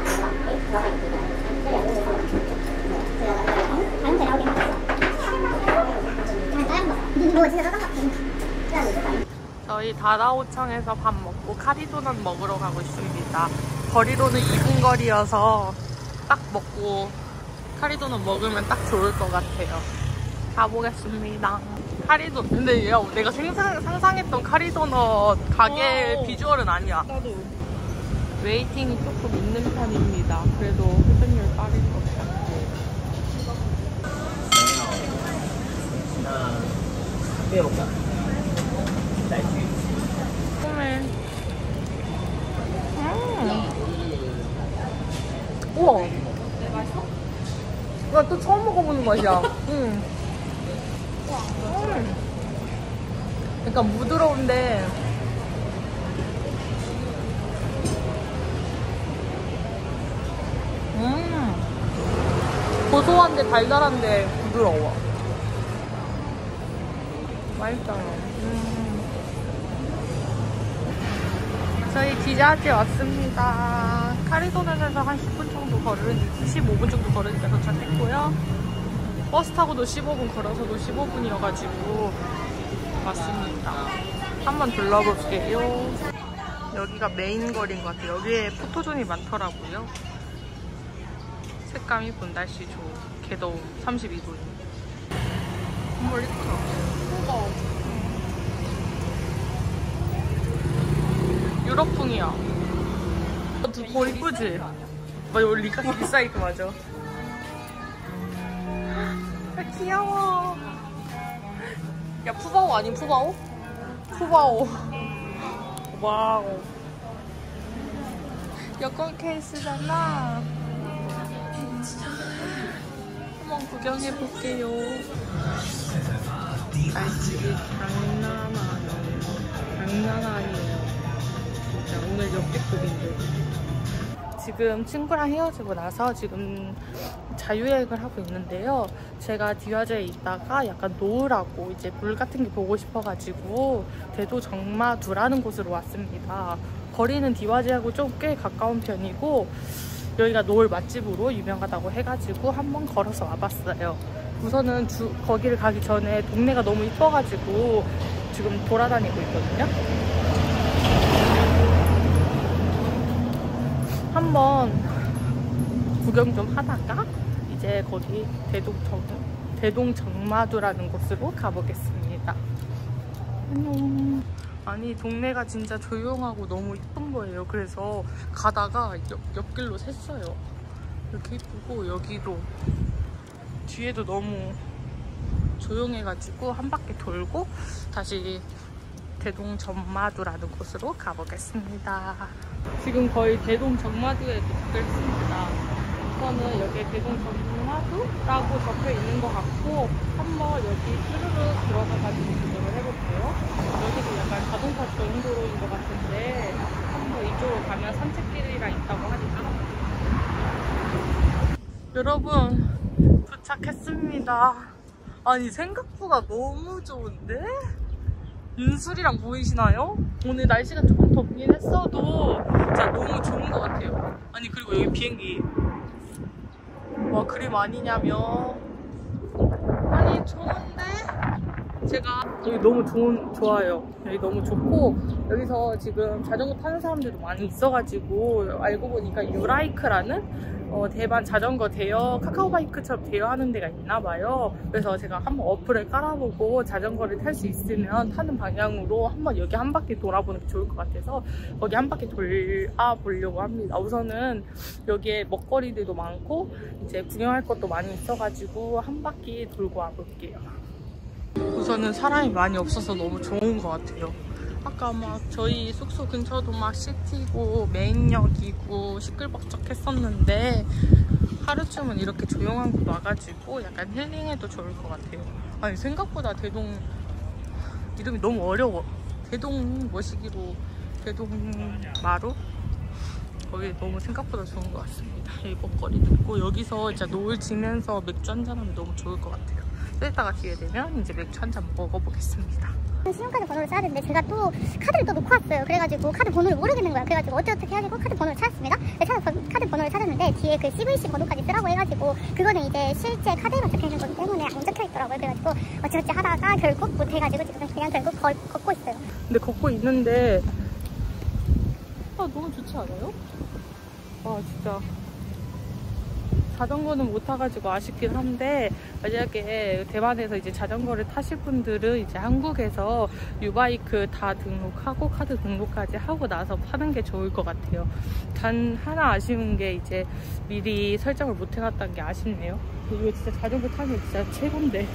다른 데 나오게 맛있어. 아니, 다른 거. 이거 진짜 짜장 같아. 저희 다다오청에서 밥 먹고 카리도넛 먹으러 가고 있습니다. 거리로는 이 분 거리여서 딱 먹고 카리도넛 먹으면 딱 좋을 것 같아요. 가보겠습니다. 카리도넛 근데 야, 내가 생상, 상상했던 카리도넛 가게 오. 비주얼은 아니야. 나도. 웨이팅이 조금 있는 편입니다. 그래도 회전율 빠를 것 같아요. 빼볼까? 처음에 음. 우와. 네, 맛있어? 나 또 처음 먹어보는 맛이야. 응. 음. 약간 부드러운데 음. 고소한데 달달한데 부드러워. 맛있어요. 음. 저희 디저트에 왔습니다. 카레 파리도넷에서 한 십 분 정도 걸으니, 십오 분 정도 걸으니까 도착했고요. 버스 타고도 십오 분, 걸어서도 십오 분이어가지고 왔습니다. 한번 둘러볼게요. 여기가 메인 거리인 것 같아요. 여기에 포토존이 많더라고요. 색감 이쁜, 날씨 좋은, 개더움 삼십이 도. 머리카. 우와. 유럽풍이야. 볼 이쁘지? 맞아, 우리 리카 리사이크 맞아. 아, 귀여워. 야, 푸바오 아닌 푸바오? 푸바오. 와우. 여권 케이스잖아. 한번 구경해볼게요. 날씨 장난 아니에요. 장난 아니에요. 진짜 오늘 역대급인데. 지금 친구랑 헤어지고 나서 지금 자유여행을 하고 있는데요. 제가 디화제에 있다가 약간 노을하고 이제 물 같은 게 보고 싶어가지고 대도 정마두라는 곳으로 왔습니다. 거리는 디화제하고 좀 꽤 가까운 편이고 여기가 노을 맛집으로 유명하다고 해가지고 한번 걸어서 와봤어요. 우선은 주, 거기를 가기 전에 동네가 너무 이뻐가지고 지금 돌아다니고 있거든요. 한번 구경 좀 하다가 이제 거기 대동정, 대동정마두라는 곳으로 가보겠습니다. 안녕. 아니 동네가 진짜 조용하고 너무 이쁜 거예요. 그래서 가다가 옆, 옆길로 샜어요. 이렇게 이쁘고 여기도 뒤에도 너무 조용해가지고 한 바퀴 돌고 다시 대동정마두라는 곳으로 가보겠습니다. 지금 거의 대동정마두에 도착했습니다. 우선은 여기 대동정마두라고 적혀 있는 것 같고 한번 여기 쭈르륵 들어가가지고 구경을 해볼게요. 여기도 약간 자동차 전용도로인 것 같은데 한번 이쪽으로 가면 산책길이랑 있다고 하니까. 여러분 도착했습니다. 아니 생각보다 너무 좋은데? 윤술이랑 보이시나요? 오늘 날씨가 조금 덥긴 했어도 진짜 너무 좋은 것 같아요. 아니 그리고 여기 비행기 와 그림 아니냐며. 아니 좋은데? 제가 여기 너무 좋은, 좋아요. 여기 너무 좋고 여기서 지금 자전거 타는 사람들도 많이 있어가지고 알고 보니까 유라이크라는 어, 대만 자전거 대여, 카카오바이크처럼 대여하는 데가 있나봐요. 그래서 제가 한번 어플을 깔아보고 자전거를 탈 수 있으면 타는 방향으로 한번 여기 한 바퀴 돌아보는 게 좋을 것 같아서 거기 한 바퀴 돌아보려고 합니다. 우선은 여기에 먹거리들도 많고 이제 구경할 것도 많이 있어가지고 한 바퀴 돌고 와볼게요. 우선은 사람이 많이 없어서 너무 좋은 것 같아요. 아까 막 저희 숙소 근처도 막 시티고 메인역이고 시끌벅적했었는데 하루쯤은 이렇게 조용한 곳 와가지고 약간 힐링해도 좋을 것 같아요. 아니 생각보다 대동 이름이 너무 어려워. 대동 뭐시기로 대동마루? 거기 너무 생각보다 좋은 것 같습니다. 여기 먹거리도 있고 여기서 진짜 노을 지면서 맥주 한잔하면 너무 좋을 것 같아요. 이따가 기회 되면 이제 맥주 한잔 먹어보겠습니다. 신용카드 번호를 써야 되는데 제가 또 카드를 또 놓고 왔어요. 그래가지고 카드 번호를 모르겠는 거야. 그래가지고 어떻게 어떻게 해가지고 카드 번호를 찾았습니다. 카드 번호를 찾았는데 뒤에 그 씨브이씨 번호까지 쓰라고 해가지고 그거는 이제 실제 카드에만 적혀있는 거기 때문에 안 적혀있더라고요. 그래가지고 어찌어찌 하다가 결국 못해가지고 지금 그냥 결국 걸, 걷고 있어요. 근데 걷고 있는데 아 너무 좋지 않아요? 와 진짜 자전거는 못 타가지고 아쉽긴 한데 만약에 대만에서 이제 자전거를 타실 분들은 이제 한국에서 유바이크 다 등록하고 카드 등록까지 하고 나서 타는 게 좋을 것 같아요. 단 하나 아쉬운 게 이제 미리 설정을 못 해놨다는 게 아쉽네요. 이거 진짜 자전거 타면 진짜 최고인데.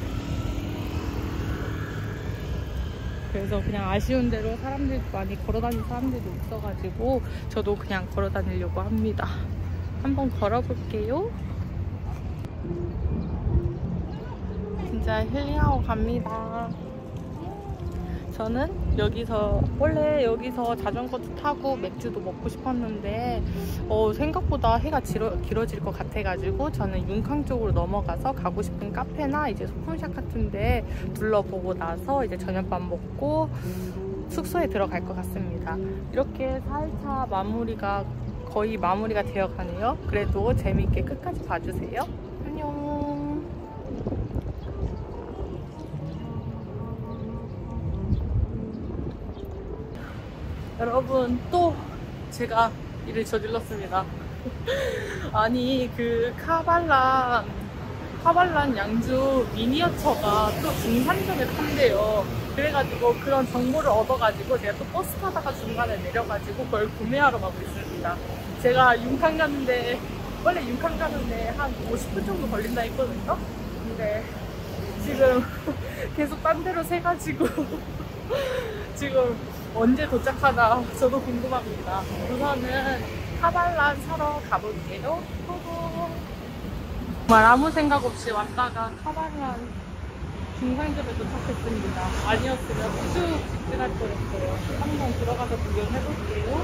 그래서 그냥 아쉬운 대로 사람들도 많이 걸어다니는 사람들도 있어가지고 저도 그냥 걸어다니려고 합니다. 한번 걸어볼게요. 진짜 힐링하고 갑니다. 저는 여기서 원래 여기서 자전거도 타고 맥주도 먹고 싶었는데 어, 생각보다 해가 길어, 길어질 것 같아가지고 저는 융캉 쪽으로 넘어가서 가고 싶은 카페나 이제 소품샵 같은데 둘러보고 나서 이제 저녁밥 먹고 숙소에 들어갈 것 같습니다. 이렇게 사 일차 마무리가 거의 마무리가 되어가네요. 그래도 재밌게 끝까지 봐주세요. 안녕. 여러분, 또 제가 일을 저질렀습니다. 아니, 그 카발란 카발란 양주 미니어처가 또 중산점에 판대요. 그래가지고 그런 정보를 얻어가지고 제가 또 버스 타다가 중간에 내려가지고 그걸 구매하러 가고 있습니다. 제가 융캉 가는데, 원래 융캉 가는데 한 오십 분 정도 걸린다 했거든요. 근데 지금 계속 딴 데로 새가지고 지금 언제 도착하나 저도 궁금합니다. 우선은 카발란 사러 가볼게요. 정말 아무 생각 없이 왔다가 카발란 중상점에 도착했습니다. 아니었으면 쭉 직진할 뻔했어요. 한번 들어가서 구경해볼게요.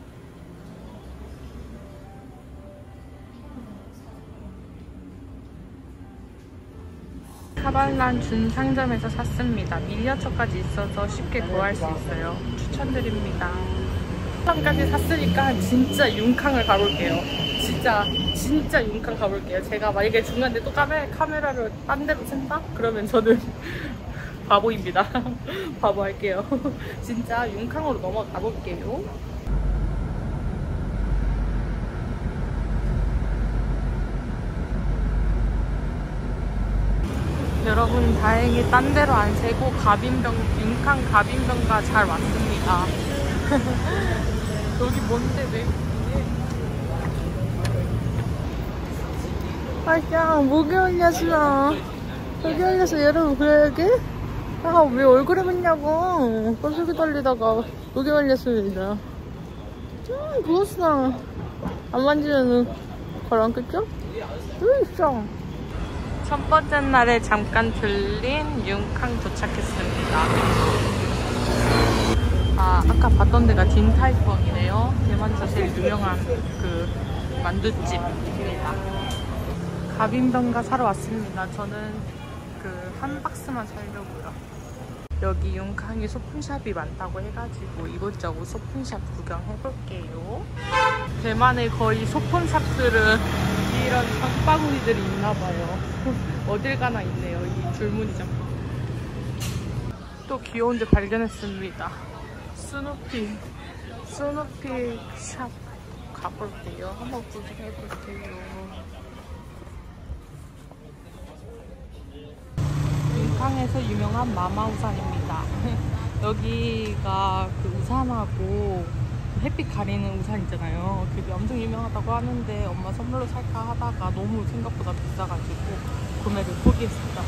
카발란 준상점에서 샀습니다. 미니어처까지 있어서 쉽게 구할 수 있어요. 추천드립니다. 카발란까지 샀으니까 진짜 융캉을 가볼게요. 진짜 진짜 융캉 가볼게요. 제가 만약에 중간에 또 카메, 카메라를 딴 데로 샌다? 그러면 저는 바보입니다. 바보 할게요. 진짜 융캉으로 넘어가 볼게요. 여러분, 다행히 딴 데로 안 새고 가빈병, 융캉 가빈병가 잘 왔습니다. 여기 뭔데 왜 아야, 목이 올렸어. 여기 올렸어. 여러분, 그래, 여기? 아, 왜 얼굴에 묻냐고. 꼴속이 떨리다가 목이 올렸습니다. 음, 부었어. 안 만지면은 가라앉겠죠? 음, 있어. 첫 번째 날에 잠깐 들린 융캉 도착했습니다. 아, 아까 봤던 데가 딘타이펑이네요. 대만에서 제일 유명한 그 만두집입니다. 가빈병가 사러 왔습니다. 저는 그 한 박스만 사려고요. 여기 융캉이 소품샵이 많다고 해가지고 이곳저곳 소품샵 구경해볼게요. 대만의 거의 소품샵들은 이런 장바구니들이 있나봐요. 어딜 가나 있네요. 이 줄무늬 장바구니. 또 귀여운 데 발견했습니다. 스누피 스누피 샵 가볼게요. 한번 구경해볼게요. 융캉에서 유명한 마마우산입니다. 여기가 그 우산하고 햇빛 가리는 우산 있잖아요. 그게 엄청 유명하다고 하는데 엄마 선물로 살까 하다가 너무 생각보다 비싸가지고 구매를 포기했습니다.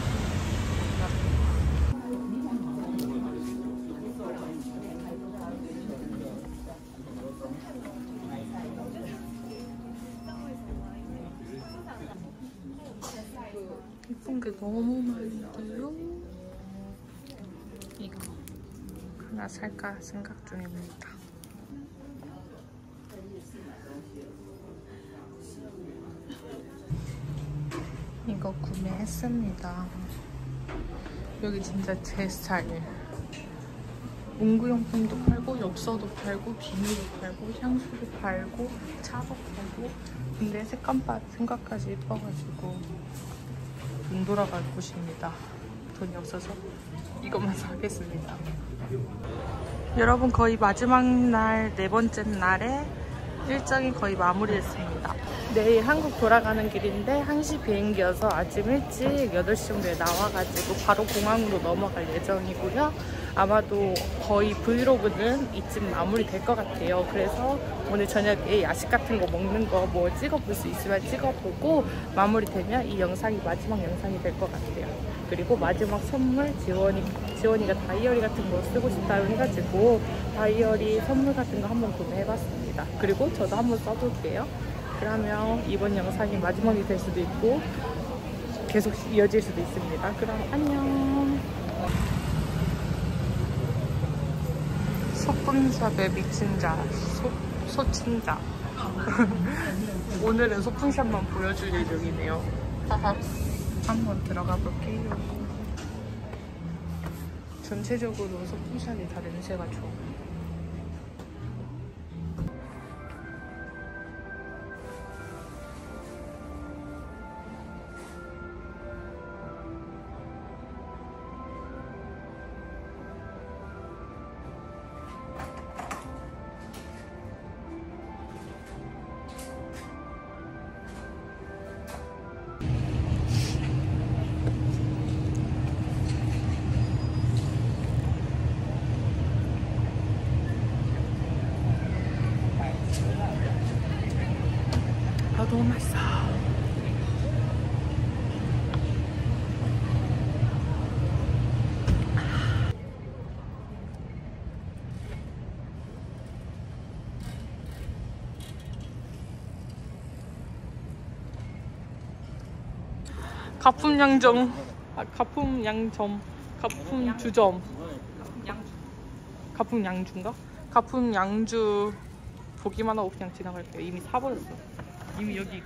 예쁜 게 너무 많은데요? 이거 하나 살까 생각 중입니다. 이거 구매했습니다. 여기 진짜 제 스타일. 문구용품도 팔고 엽서도 팔고 비누도 팔고 향수도 팔고 차도 팔고. 근데 색감pat 생각까지 예뻐가지고 돈 돌아갈 곳입니다. 돈이 없어서 이것만 사겠습니다. 여러분, 거의 마지막 날 네 번째 날에 일정이 거의 마무리됐습니다. 내일 한국 돌아가는 길인데 한 시 비행기여서 아침 일찍 여덟 시 정도에 나와가지고 바로 공항으로 넘어갈 예정이고요. 아마도 거의 브이로그는 이쯤 마무리 될 것 같아요. 그래서 오늘 저녁에 야식 같은 거 먹는 거 뭐 찍어볼 수 있으면 찍어보고 마무리되면 이 영상이 마지막 영상이 될 것 같아요. 그리고 마지막 선물, 지원이, 지원이가 다이어리 같은 거 쓰고 싶다고 해가지고 다이어리 선물 같은 거 한번 구매해봤습니다. 그리고 저도 한번 써볼게요. 그러면 이번 영상이 마지막이 될 수도 있고 계속 이어질 수도 있습니다. 그럼 안녕. 소품샵에 미친 자, 소, 소친자. 오늘은 소품샵만 보여줄 예정이네요. 한번 들어가 볼게요. 전체적으로 소품샵이 다 냄새가 좋아. 너무 맛있어. 가품양점, 아, 가품양점, 가품주점, 가품양주인가? 가품양주 보기만 하고 그냥 지나갈게요. 이미 사버렸어. 이미 여기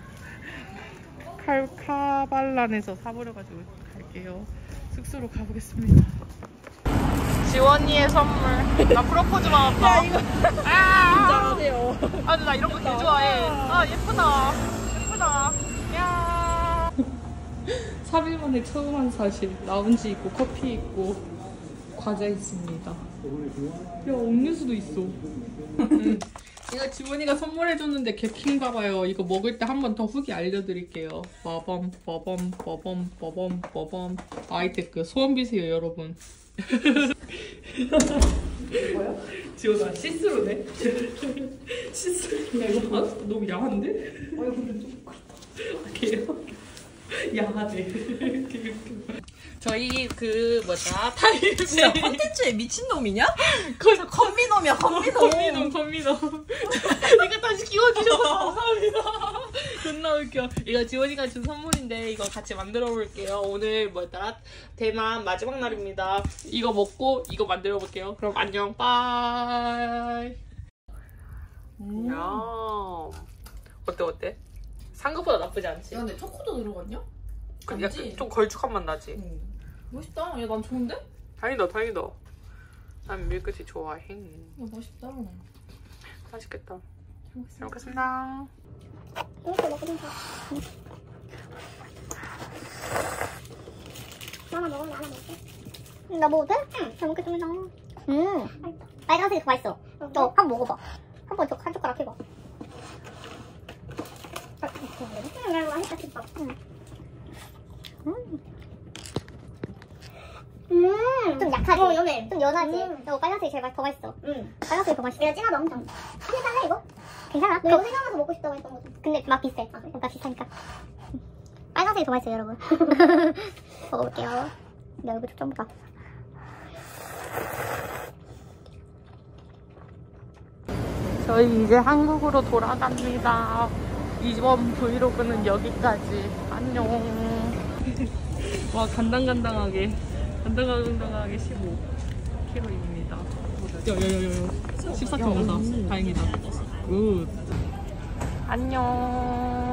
칼카발란에서 사버려가지고 갈게요. 숙소로 가보겠습니다. 지원이의 선물. 나 프로포즈 받았다. 야, 이거 아, 긴장하세요. 아, 근데 나 이런 거 되게 좋아해. 아, 예쁘다. 예쁘다. 야. 삼 일 만에 처음 한 사실. 라운지 있고 커피 있고 과자 있습니다. 야, 음료수도 있어. 응. 이거 지원이가 선물해줬는데 개킹가봐요. 이거 먹을 때 한 번 더 후기 알려드릴게요. 빠밤 빠밤 빠밤 빠밤 빠밤. 아이테크 소원 비세요 여러분. 뭐야? 지원아 시스루네? 시스루. 야 이거 봐? 너무 야한데? 아 이거 근데 좀 그렇다. 걔요? 야하네. 저희 그 뭐다 타이밍 진짜 콘텐츠에 미친놈이냐? 진짜 컴미놈이야 컴미놈. 컴미놈 컴미놈. 이거 다시 끼워주셔서 감사합니다. 존나 웃겨. 이거 지원이가 준 선물인데 이거 같이 만들어 볼게요. 오늘 뭐였더라? 대만 마지막 날입니다. 이거 먹고 이거 만들어 볼게요. 그럼 안녕. 빠이. 음. 야. 어때 어때? 생각보다 나쁘지 않지? 야 근데 초코도 들어갔냐? 그 약간 좀 걸쭉한 맛 나지? 응. 멋있다. 야 난 좋은데? 야 다행이다 다행이다. 난 밀크티 좋아해. 멋있다. 맛있겠다. 잘 먹겠습니다. 이렇게 먹으면 돼. 하나 먹을래? 하나 먹을게? 응, 나 먹어도 돼? 응, 잘 먹겠습니다. 음, 빨간색이 더 맛있어. 너 한번 먹어봐. 한번 한 젓가락 해봐. 응, 나 이거 맛있다 싶어. 응. 음. 음, 좀 약하지? 어, 연해. 좀 연하지? 음. 어, 빨간색이 제일 더 맛있어. 응. 빨간색이 더 맛있어. 내가 진하다 엄청. 한개 살래, 이거? 괜찮아? 너 이거 생각나서 먹고 싶다고 했던 거지? 근데 맛 비슷해. 아, 그래? 맛 비슷하니까. 빨간색이 더 맛있어요, 여러분. 먹어볼게요. 내 얼굴 좀 봐. 저희 이제 한국으로 돌아갑니다. 이번 브이로그는 여기까지. 안녕. 와, 간당간당하게. 간당간당하게 십오 킬로그램입니다. 야야야야. 십사 킬로그램 다행이다. 굿. 안녕.